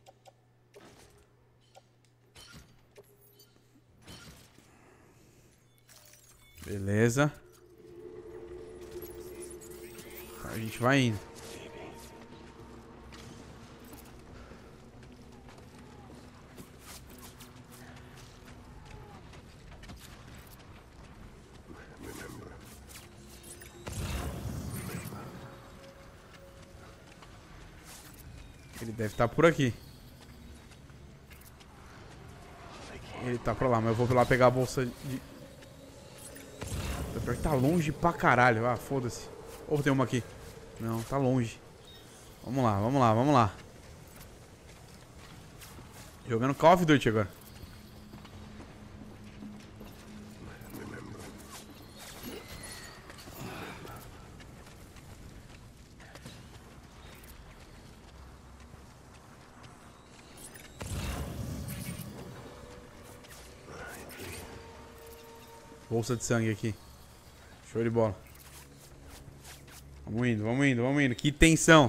Beleza. A gente vai indo. Ele deve estar por aqui. Ele tá pra lá, mas eu vou lá pegar a bolsa de... Tá longe pra caralho. Ah, foda-se. Ou tem uma aqui. Não, tá longe. Vamos lá, vamos lá, vamos lá. Jogando Call of Duty agora. Bolsa de sangue aqui. Show de bola. Vamos indo, vamos indo, vamos indo. Que tensão.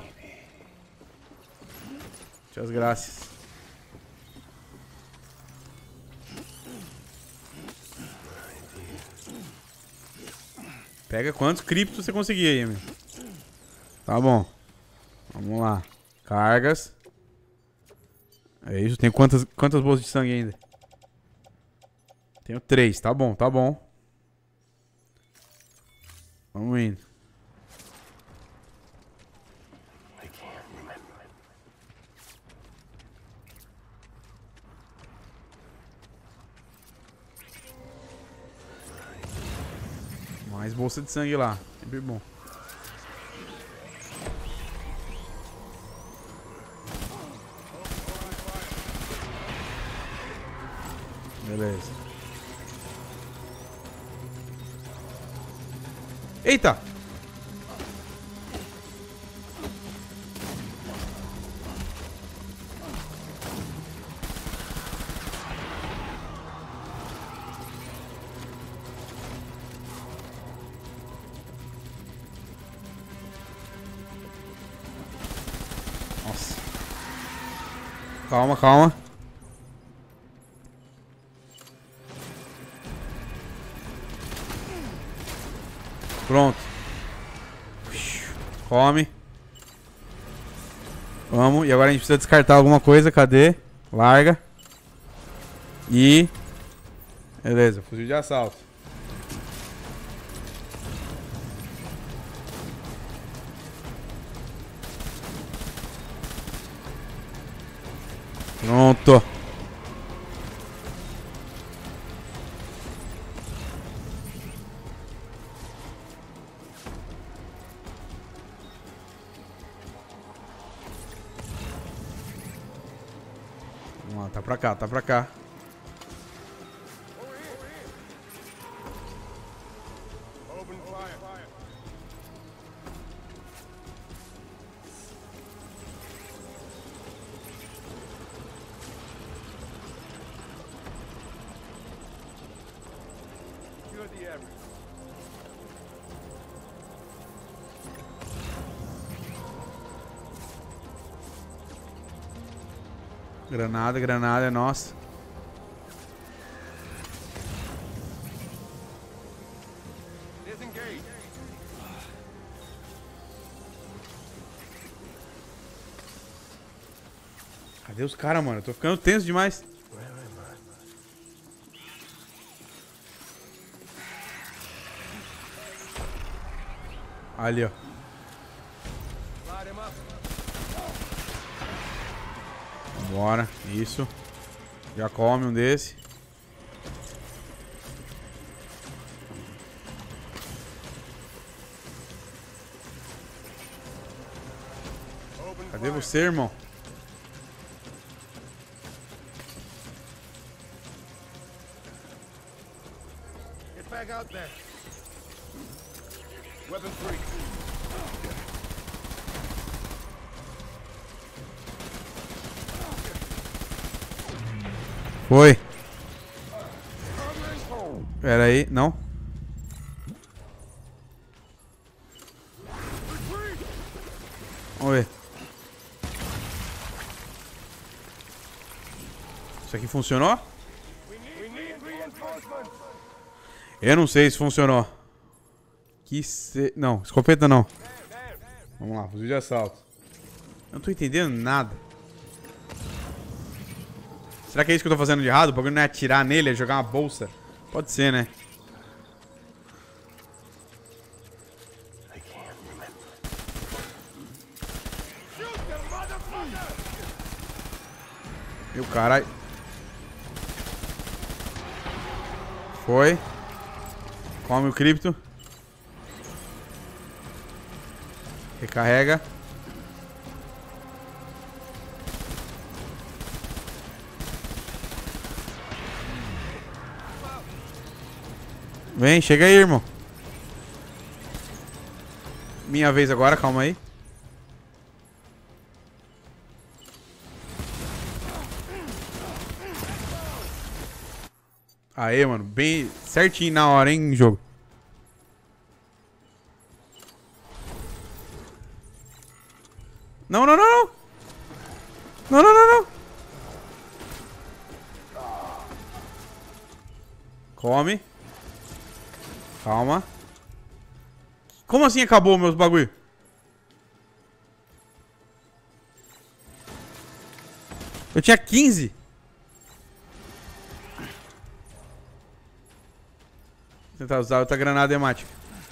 Muitas graças. Pega quantos criptos você conseguir aí, amigo. Tá bom. Vamos lá. Cargas. É isso. Tenho quantas bolsas de sangue ainda? Tenho 3. Tá bom, tá bom. Vamos indo. Mais bolsa de sangue lá. Sempre bom. Beleza. Eita! Nossa. Calma, calma. Pronto. Come. Vamos. E agora a gente precisa descartar alguma coisa. Cadê? Larga. E... Beleza. Fuzil de assalto. Pronto. Vamos lá, tá pra cá, tá pra cá. Granada, granada é nossa. Cadê os caras, mano? Eu tô ficando tenso demais. Ali, ó. Bora, isso. Já come um desse. Cadê você, irmão? Get back out there. Weapon 3. Foi. Pera aí, não. Vamos ver. Isso aqui funcionou? Eu não sei se funcionou. Não, escopeta não. Vamos lá, fuzil de assalto. Eu não tô entendendo nada. Será que é isso que eu tô fazendo de errado? O bagulho não é atirar nele, é jogar uma bolsa? Pode ser, né? E o caralho. Foi. Come o cripto. Recarrega. Vem, chega aí, irmão. Minha vez agora, calma aí. Aê, mano, bem certinho na hora, hein, jogo. Não, não, não, não. Não, não, não, não. Come. Calma. Como assim acabou meus bagulho? Eu tinha 15. Vou tentar usar outra granada hemática.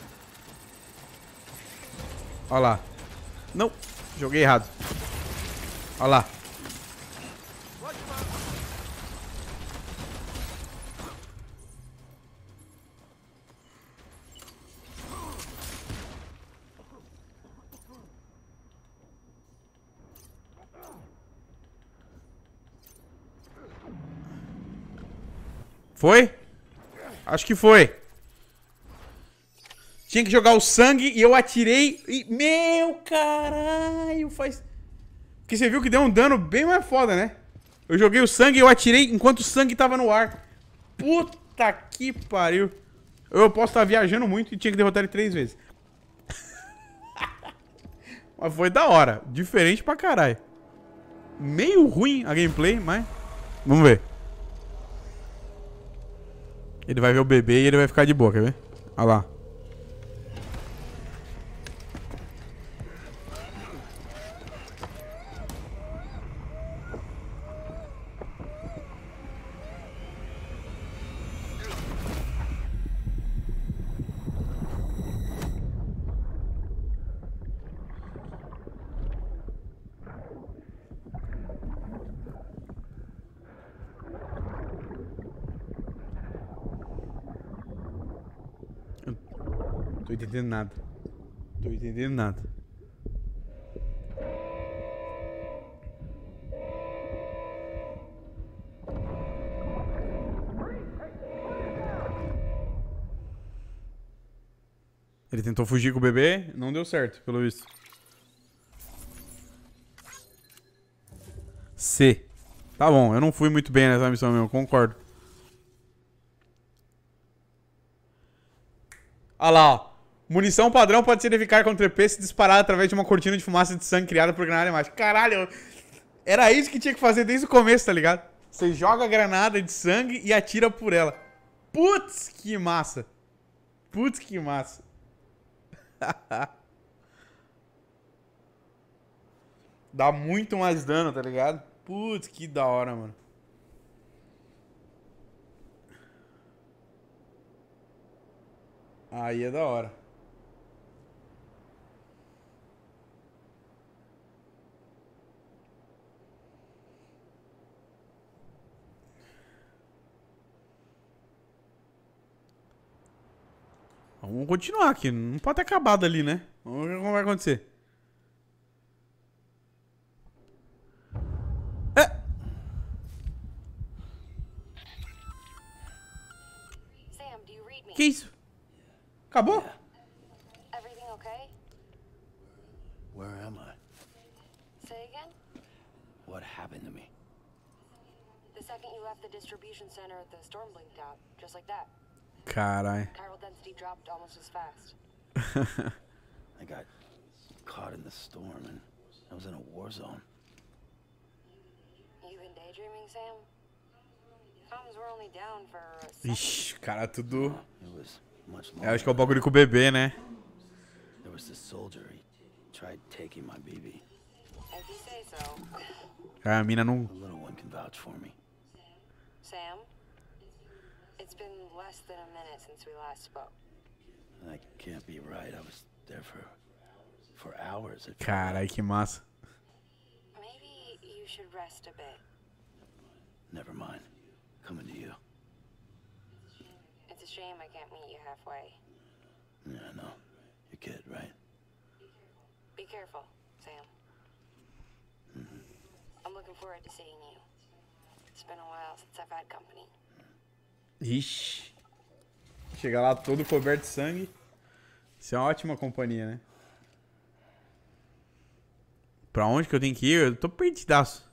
Olha lá. Não. Joguei errado. Olha lá. Foi? Acho que foi. Tinha que jogar o sangue e eu atirei e... Meu caralho, faz... Porque você viu que deu um dano bem mais foda, né? Eu joguei o sangue e eu atirei enquanto o sangue tava no ar. Puta que pariu. Eu posso estar viajando muito e tinha que derrotar ele 3 vezes. Mas foi da hora. Diferente pra caralho. Meio ruim a gameplay, mas... Vamos ver. Ele vai ver o bebê e ele vai ficar de boa, quer ver? Olha lá. Tô entendendo nada. Tô entendendo nada. Ele tentou fugir com o bebê, não deu certo, pelo visto. C. Tá bom, eu não fui muito bem nessa missão mesmo, concordo. Olha lá, ó. Munição padrão pode ser eficaz contra EP se disparada através de uma cortina de fumaça de sangue criada por granada mágica. Caralho, era isso que tinha que fazer desde o começo, tá ligado? Você joga a granada de sangue e atira por ela. Putz, que massa. Putz, que massa. Dá muito mais dano, tá ligado? Putz, que da hora, mano. Aí é da hora. Vamos continuar aqui. Não pode ter acabado ali, né? Vamos ver como vai acontecer. Sam, do you read me? Que isso? Acabou? Everything okay? Where am I? Say again? What happened to me? The second you left the distribution center, the storm blinked out, just like that. Carai. Chiral density dropped almost as fast. I got caught in the storm and I was in a war zone. You been daydreaming, Sam? Comms were only down for a second. Ixi, cara, tudo... It was much Eu acho que é o longer. bagulho com o bebê, né? There was this soldier. He tried taking my BB. If you say so. A mina não... The little one can vouch for me. Sam? It's been less than a minute since we last spoke. That can't be right. I was there for hours. It felt Carai, que massa. Maybe you should rest a bit. Never mind. Coming to you. It's a shame I can't meet you halfway. Yeah, I know. Your kid, right? Be careful, Sam. I'm looking forward to seeing you. It's been a while since I've had company. Ixi. Chegar lá todo coberto de sangue. Isso é uma ótima companhia, né? Pra onde que eu tenho que ir? Eu tô perdidaço.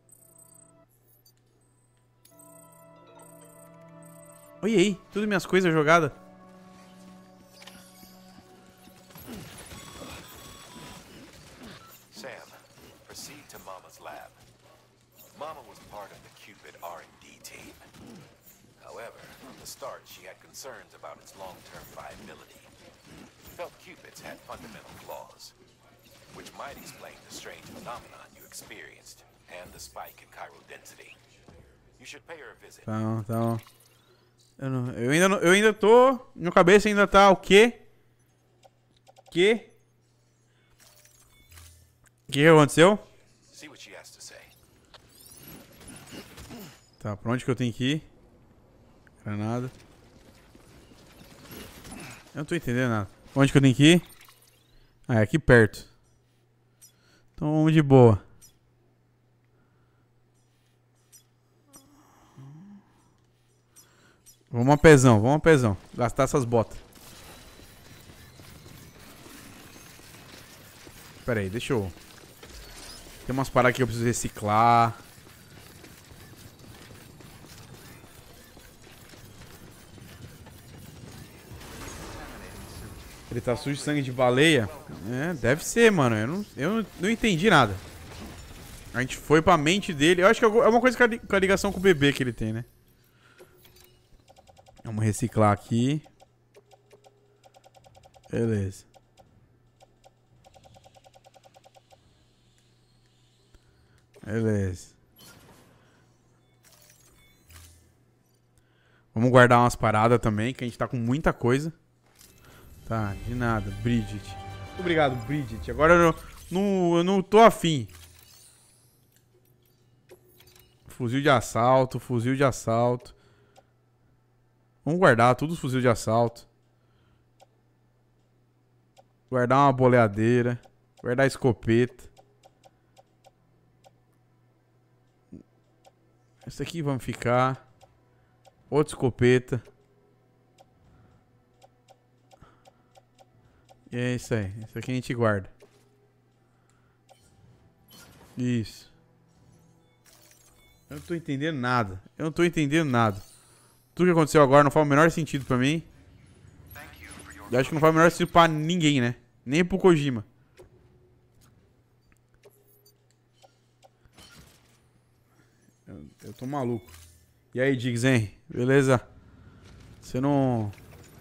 Olha aí, tudo minhas coisas jogadas. Sam, proceed to Mama's lab. Mama was part of the Cupid R&D team. However, from the start, she had concerns about its long-term viability. Felt Cupids had fundamental flaws, which might explain the strange phenomenon you experienced and the spike in chiral density. You should pay her a visit. Tá bom, tá bom. Eu ainda tô... Minha cabeça ainda tá o quê? Que? O que aconteceu? See what she has to say. Tá, pra onde que eu tenho que ir? Granada. Eu não tô entendendo nada. Pra onde que eu tenho que ir? Ah, é aqui perto. Então vamos de boa. Vamos a pezão, vamos a pezão. Gastar essas botas. Pera aí, deixa eu... Tem umas paradas que eu preciso reciclar. Ele tá sujo de sangue de baleia? É, deve ser, mano. Eu não entendi nada. A gente foi pra mente dele. Eu acho que é uma coisa com a ligação com o bebê que ele tem, né? Vamos reciclar aqui. Beleza. Beleza. Vamos guardar umas paradas também, que a gente tá com muita coisa. Tá, de nada. Bridget. Obrigado, Bridget. Agora eu não tô afim. Fuzil de assalto, fuzil de assalto. Vamos guardar tudo os fuzil de assalto. Guardar uma boleadeira. Guardar escopeta. Esse aqui vamos ficar. Outra escopeta. E é isso aí. Isso aqui a gente guarda. Isso. Eu não tô entendendo nada. Eu não tô entendendo nada. Tudo que aconteceu agora não faz o menor sentido pra mim. Eu acho que não faz o menor sentido pra ninguém, né? Nem pro Kojima. Eu tô maluco. E aí, Diggs, hein? Beleza? Você não...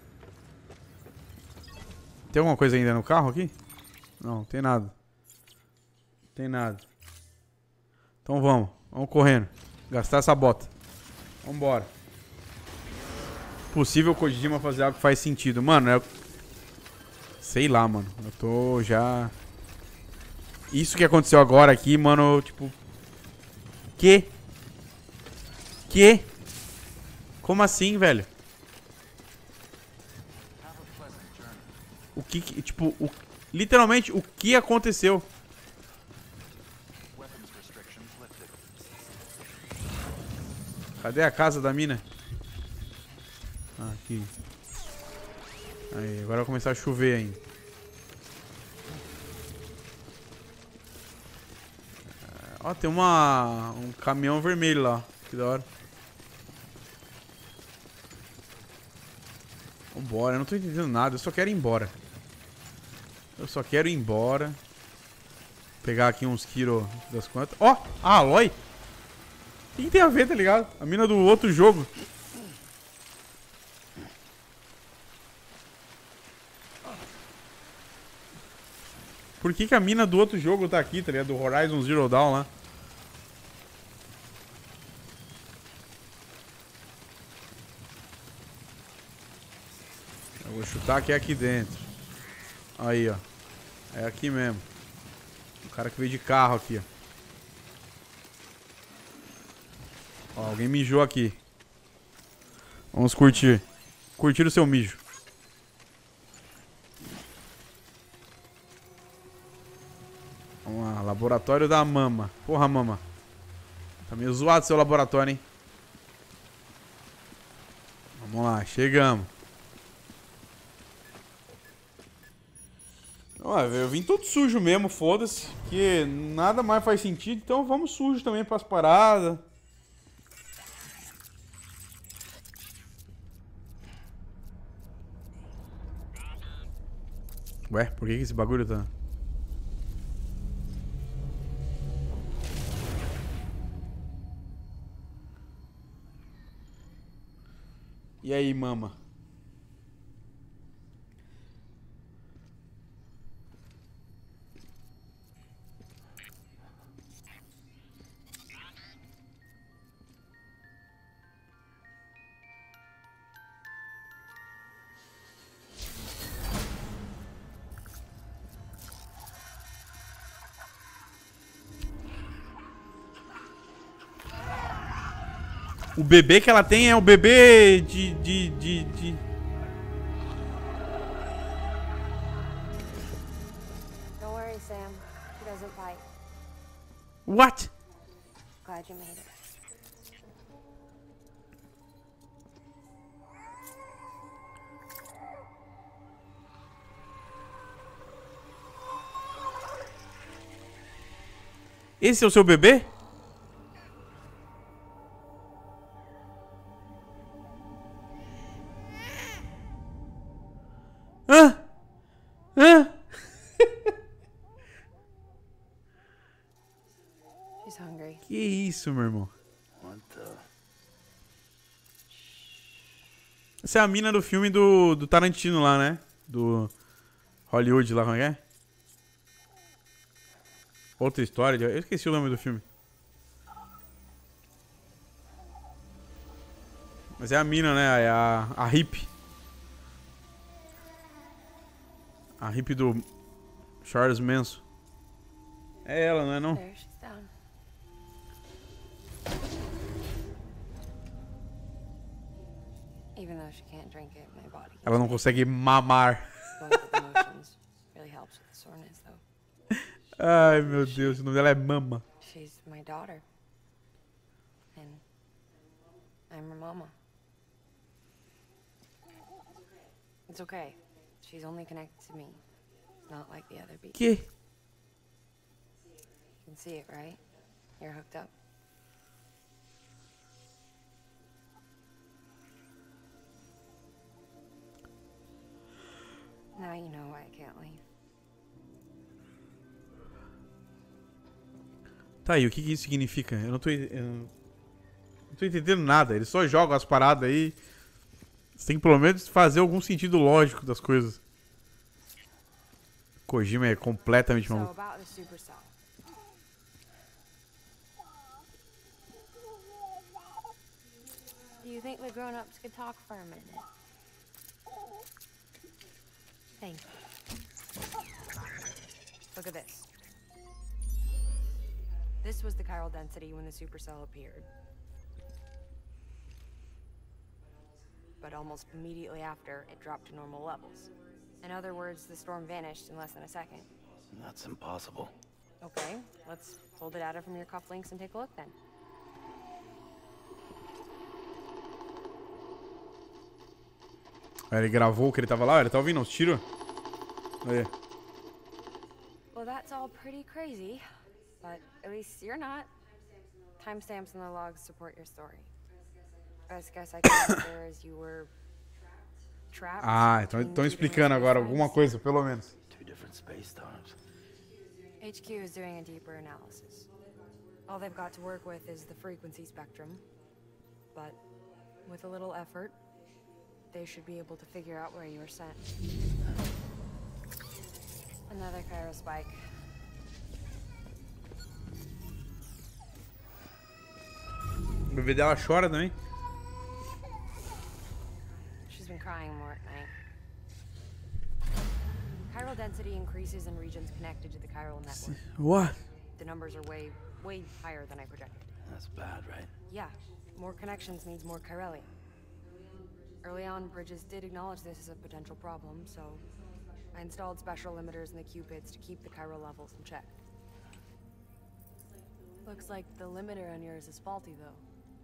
Tem alguma coisa ainda no carro aqui? Não, tem nada. Tem nada. Então vamos. Vamos correndo. Gastar essa bota. Vambora. Possível Kojima fazer algo que faz sentido. Mano, eu... Sei lá, mano. Eu tô já... Isso que aconteceu agora aqui, mano, tipo... Que? Como assim, velho? O que, tipo, literalmente, o que aconteceu? Cadê a casa da mina? Ah, aqui. Aí, agora vai começar a chover ainda. Ó, tem um caminhão vermelho lá. Que da hora. Vambora, eu não tô entendendo nada, eu só quero ir embora. Eu só quero ir embora. Pegar aqui uns Kiro das quantas. Ó, a Aloy. O que tem a ver, tá ligado? A mina do outro jogo. Por que a mina do outro jogo tá aqui, tá ligado? Do Horizon Zero Dawn lá. Eu vou chutar que é aqui dentro. Aí, ó. É aqui mesmo. O cara que veio de carro aqui, ó. Ó, alguém mijou aqui. Vamos curtir. Curtir o seu mijo. Vamos lá, laboratório da mama. Porra, mama. Tá meio zoado seu laboratório, hein? Vamos lá, chegamos. Ué, eu vim todo sujo mesmo, foda-se. Que nada mais faz sentido. Então vamos sujo também pras paradas. Ué, por que esse bagulho tá... E aí, mama? O bebê que ela tem é o bebê de... Don't worry, Sam. He doesn't bite. What? Glad you made it. Esse é o seu bebê? Hã? Hã? She's hungry. Que isso, meu irmão? What the? Essa é a mina do filme do Tarantino lá, né? Do Hollywood lá, como é que é? Outra história, eu esqueci o nome do filme. Mas é a mina, né? É a hippie. A hippie do Charles Manson. É ela, não é não? There, she's down. Even though she can't drink it, my body Ela não consegue mamar. going through the motions really helps with the soreness, though. Ai, meu Deus, o nome dela é Mama. She's my daughter. And I'm her mama. It's okay. She's only connected to me, not like the other beasts. Que? You can see it, right? You're hooked up. Now you know why I can't leave. Tá aí, o que isso significa? Eu não tô entendendo nada. Eles só jogam as paradas aí. Você tem que pelo menos fazer algum sentido lógico das coisas. Kojima é completamente So maluco. about the supercell. Do you think the grown-ups could talk for a minute? Thank you. Look at this. This was the chiral density when the supercell appeared. But almost immediately after, it dropped to normal levels. In other words, the storm vanished in less than a second. That's impossible. Okay, let's pull the data from your cufflinks and take a look then. Aí ele gravou o que ele tava lá, ele tá ouvindo os tiros. Aí. Well, that's all pretty crazy, but at least you're not. Timestamps in the logs support your story. Best guess I can answer is you were trapped. Ah, então between estão two explicando different agora spacetimes. alguma coisa, pelo menos. Two different space times. HQ is doing a deeper analysis. All they've got to work with is the frequency spectrum, but with a little effort, they should be able to figure out where you were sent. Another chiral spike. O bebê dela chora também. She's been crying more at night. Chiral density increases in regions connected to the chiral network. What? The numbers are way higher than I projected. That's bad, right? Yeah, more connections means more chiralium. Early on, Bridges did acknowledge this as a potential problem, so I installed special limiters in the Cupids to keep the chiral levels in check. Looks like the limiter on yours is faulty, though.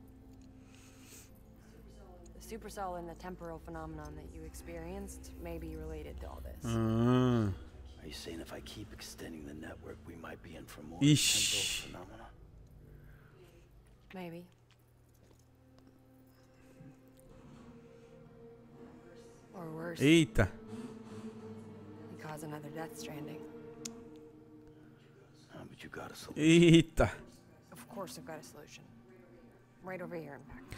The supercell and the temporal phenomenon that you experienced may be related to all this. Ah. Are you saying if I keep extending the network, we might be in for more Ixi. temporal phenomena? Maybe. Or worse, Eita. we cause another Death Stranding. But you got a solution. Eita. Of course I've got a solution. Right over here, in fact.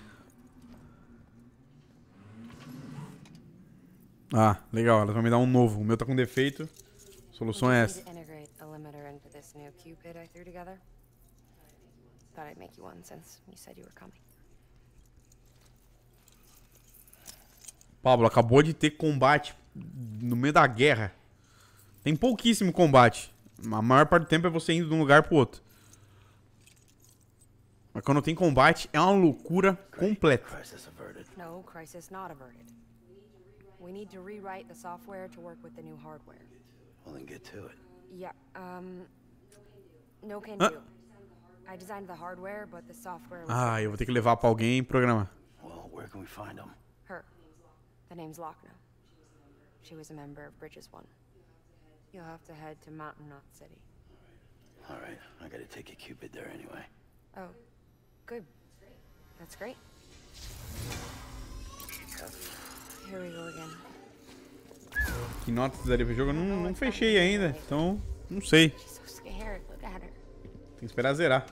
Ah, legal. Ela vai me dar um novo. O meu tá com defeito. A solução é We just essa. need to integrate a limiter into this new Cupid I threw together. Thought I'd make you one since you said you were coming. Pablo, acabou de ter combate no meio da guerra. Tem pouquíssimo combate. A maior parte do tempo é você indo de um lugar pro outro. Mas quando tem combate, é uma loucura completa. Crisis averted. No, crisis not averted. We need to rewrite the software to work with the new hardware. Well, then get to it. Yeah, no can Ah. do. I designed the hardware, but the software was Ah, eu vou ter que levar pra alguém e programar. Well, where can we find them? her. The name's Lochna. She was a member of Bridges One. You'll have to head to Mountain Knot City. All right, I gotta take a Cupid there anyway. Oh, good. That's great. Here we go again. Que notas daria pro jogo? Eu não fechei ainda, então não sei. She's so scared. Look at her. Tem que esperar zerar.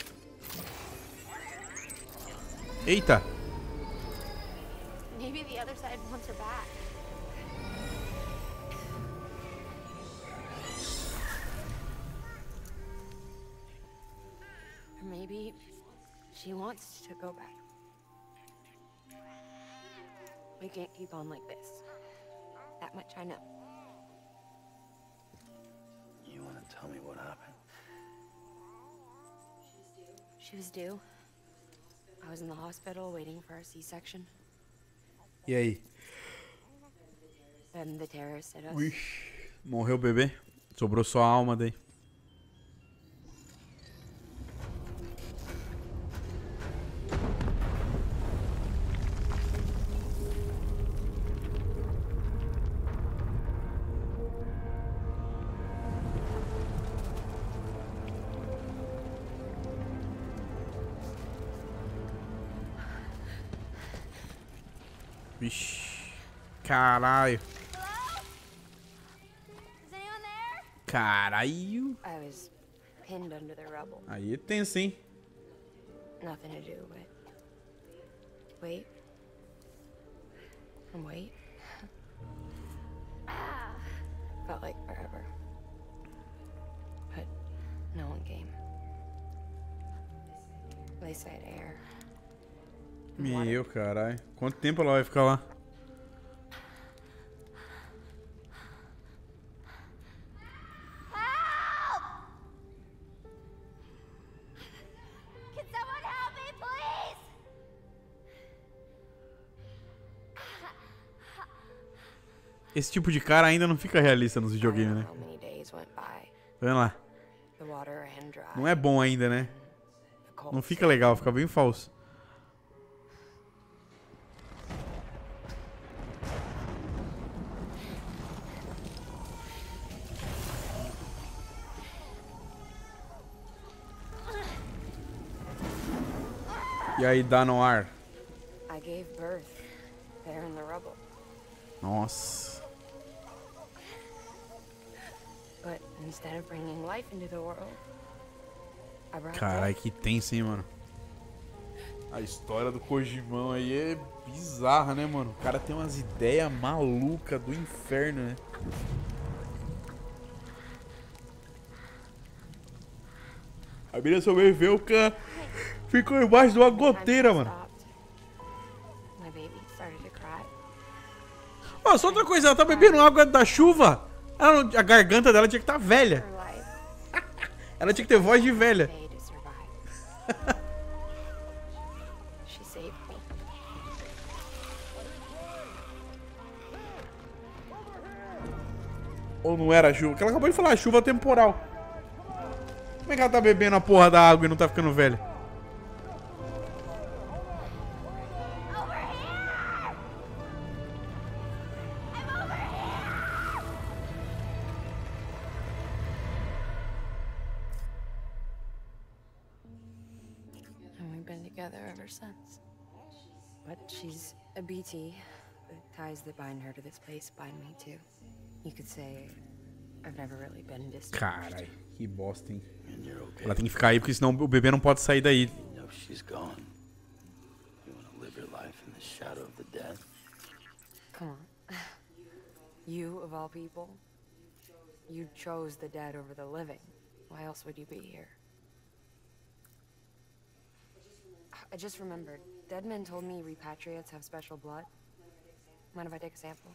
Eita! Maybe the other side wants her back. Or maybe she wants to go back. We can't keep on like this. That much I know. You wanna tell me what happened? She was due. I was in the hospital waiting for a C-section. E aí? Then the terrorists hit us. Ixi, morreu o bebê? Sobrou só a alma daí. Vixe. Caralho. Is anyone there? Caralho. I was pinned under the rubble. Aí é tenso, hein? Nothing to do but wait and wait. Felt like forever. But no one came. They said air. Meu caralho. Quanto tempo ela vai ficar lá? Can someone help me, please? Esse tipo de cara ainda não fica realista nos videogames, né? How many days went by? Vamos lá. The water ran dry. Não é bom ainda, né? The cold Não fica legal, fica bem falso. E aí, dá no ar. I gave birth there in the rubble. Nossa. But instead of bringing life into the world, I brought Caralho, death. que tenso, hein, mano. A história do Kojimão aí é bizarra, né, mano? O cara tem umas ideias malucas do inferno, né? A menina sobreviveu, o cara ficou embaixo de uma goteira, mano. My baby started to cry. Ó, só outra coisa, ela tá bebendo água da chuva. A garganta dela tinha que estar velha. Her life Ela tinha que ter voz de velha. paid to survive. She saved me. Ou não era chuva? Porque ela acabou de falar, chuva temporal. Como é que ela tá bebendo a porra da água e não tá ficando velha? And we've been together ever since. But she's a BT. The ties that bind her to this place bind me too. You could say I've never really been distant. Caralho, que bosta, hein? And you're okay. Ela tem que ficar aí, porque senão o bebê não pode sair daí. You know she's gone. You wanna live your life in the shadow of the dead? Come on. You, of all people, you chose the dead over the living. Why else would you be here? I just remembered. Dead men told me repatriates have special blood. Mind if I take a sample?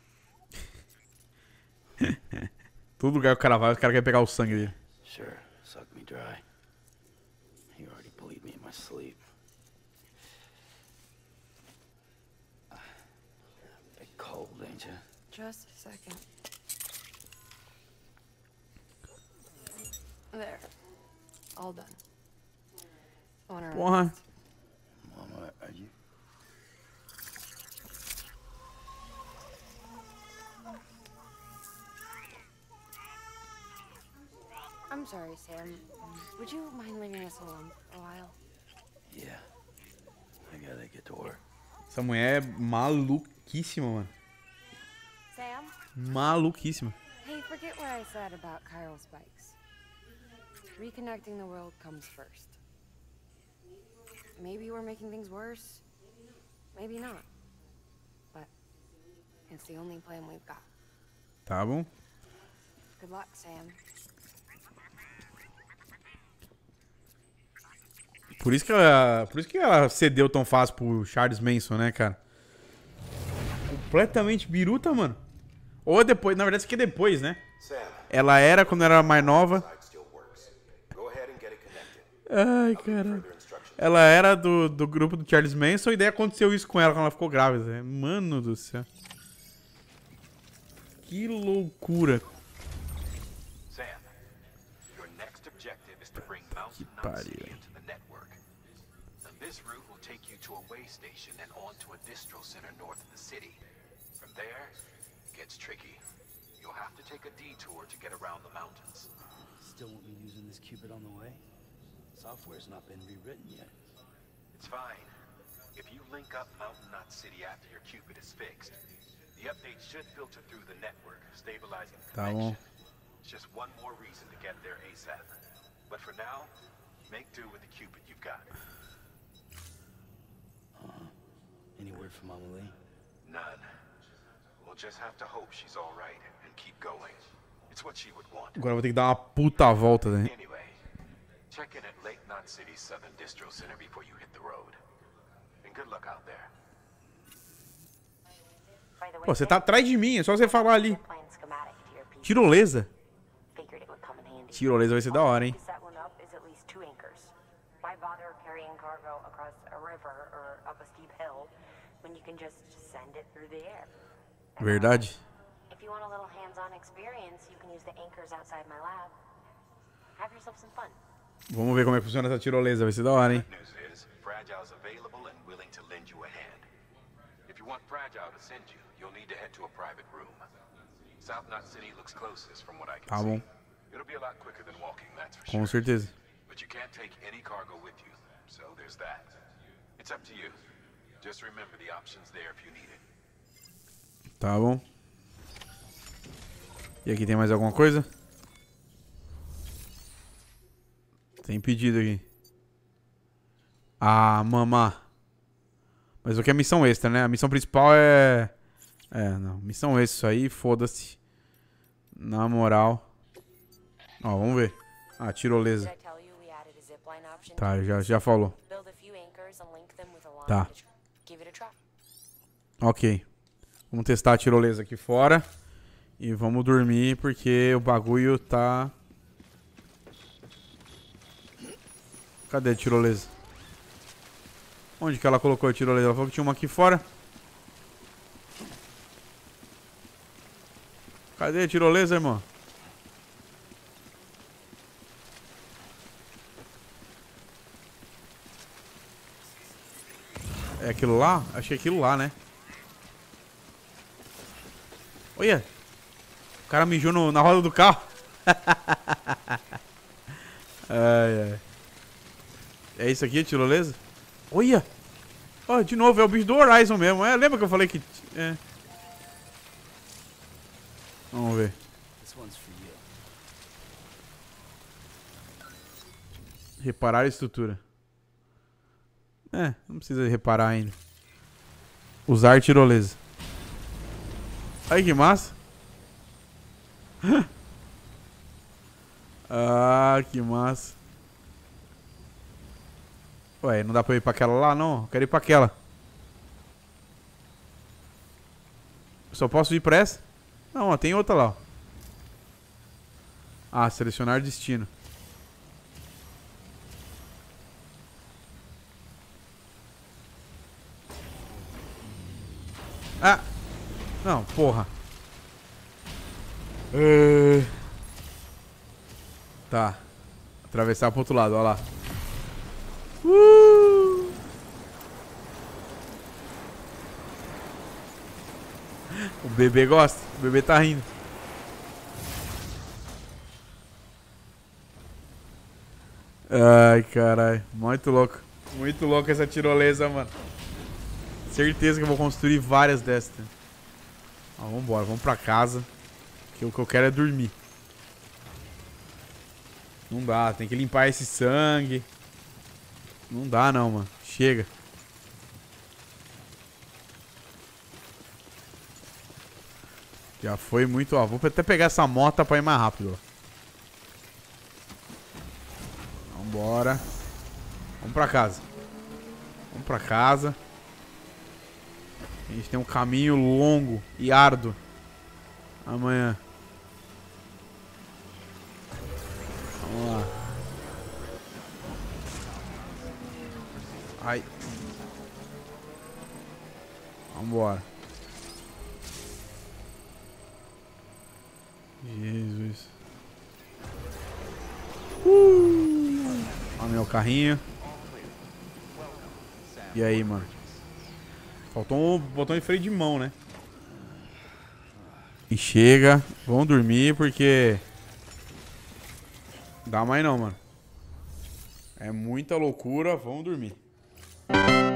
Todo lugar que o cara vai, o cara quer pegar o sangue dele. Sure, suck me dry. You already bleed me in my sleep. Bit cold, ain't you? Just a second. There. All done. I wanna Porra. rest. Mama, are you? I'm sorry, Sam. Would you mind leaving us alone for a while? Yeah. I gotta get to work. Essa mulher é maluquíssima, mano. Sam? Maluquíssima. Hey, forget what I said about chiral spikes. Reconnecting the world comes first. Maybe we're making things worse. Maybe not. But it's the only plan we've got. Tá bom. Good luck, Sam. Por isso que ela cedeu tão fácil pro Charles Manson, né, cara? Completamente biruta, mano. Ou depois, na verdade isso aqui é depois, né? Ela era quando era mais nova. Ai, cara. Ela era do grupo do Charles Manson e daí aconteceu isso com ela quando ela ficou grávida. Mano do céu. Que loucura. Que pariu. This route will take you to a way station and on to a distro center north of the city. From there, it gets tricky. You'll have to take a detour to get around the mountains. Still won't be using this Cupid on the way? Software's not been rewritten yet. It's fine. If you link up Mountain Knot City after your Cupid is fixed, the updates should filter through the network, stabilizing the connection. It's just one more reason to get there ASAP. But for now, make do with the Cupid you've got. Any word from Mama Lee? None. We'll just have to hope she's all right and keep going. It's what she would want. Agora eu vou ter que dar uma puta volta, né? Anyway, check in at Lake Knot City's Southern Distro Center before you hit the road. And good luck out there. Pô, você tá atrás de mim, é só você falar ali. Tirolesa? Tirolesa vai ser da hora, hein? Verdade. Vamos ver como é que funciona essa tirolesa, vai ser da hora, hein? Tá bom. Com certeza. Tá bom. E aqui tem mais alguma coisa? Tem pedido aqui. Ah, mamá. Mas o que é missão extra, né? A missão principal é... não. Missão extra, isso aí, foda-se. Na moral. Ó, vamos ver. Ah, tirolesa. Tá, já falou. Tá. Ok. Vamos testar a tirolesa aqui fora. E vamos dormir porque o bagulho tá... Cadê a tirolesa? Onde que ela colocou a tirolesa? Ela falou que tinha uma aqui fora. Cadê a tirolesa, irmão? É aquilo lá? Achei aquilo lá, né? Olha! O cara mijou na roda do carro. Ai, ai. É isso aqui, a tirolesa? Olha! Ó, de novo, é o bicho do Horizon mesmo. Lembra que eu falei que... Vamos ver. Reparar a estrutura. Não precisa reparar ainda. Usar tirolesa. Ai, que massa. Ah, que massa. Ué, não dá pra ir pra aquela lá, não? Eu quero ir pra aquela. Eu só posso ir pra essa? Não, ó, tem outra lá, ó. Ah, selecionar destino. Ah! Não, porra. Tá. Atravessar pro outro lado, ó lá. O bebê gosta. O bebê tá rindo. Ai, caralho. Muito louco. Muito louco essa tirolesa, mano. Certeza que eu vou construir várias dessas. Ó, vambora, vamos pra casa. Que o que eu quero é dormir. Não dá, tem que limpar esse sangue. Não dá não, mano. Chega. Já foi muito, ó. Vou até pegar essa moto pra ir mais rápido, ó. Vambora. Vamos pra casa. Vamos pra casa. A gente tem um caminho longo e árduo amanhã. Vamos lá. Ai. Vambora. Jesus. Olha meu carrinho. E aí, mano? Faltou um botão de freio de mão, né? E chega. Vamos dormir porque... Dá mais não, mano. É muita loucura. Vamos dormir.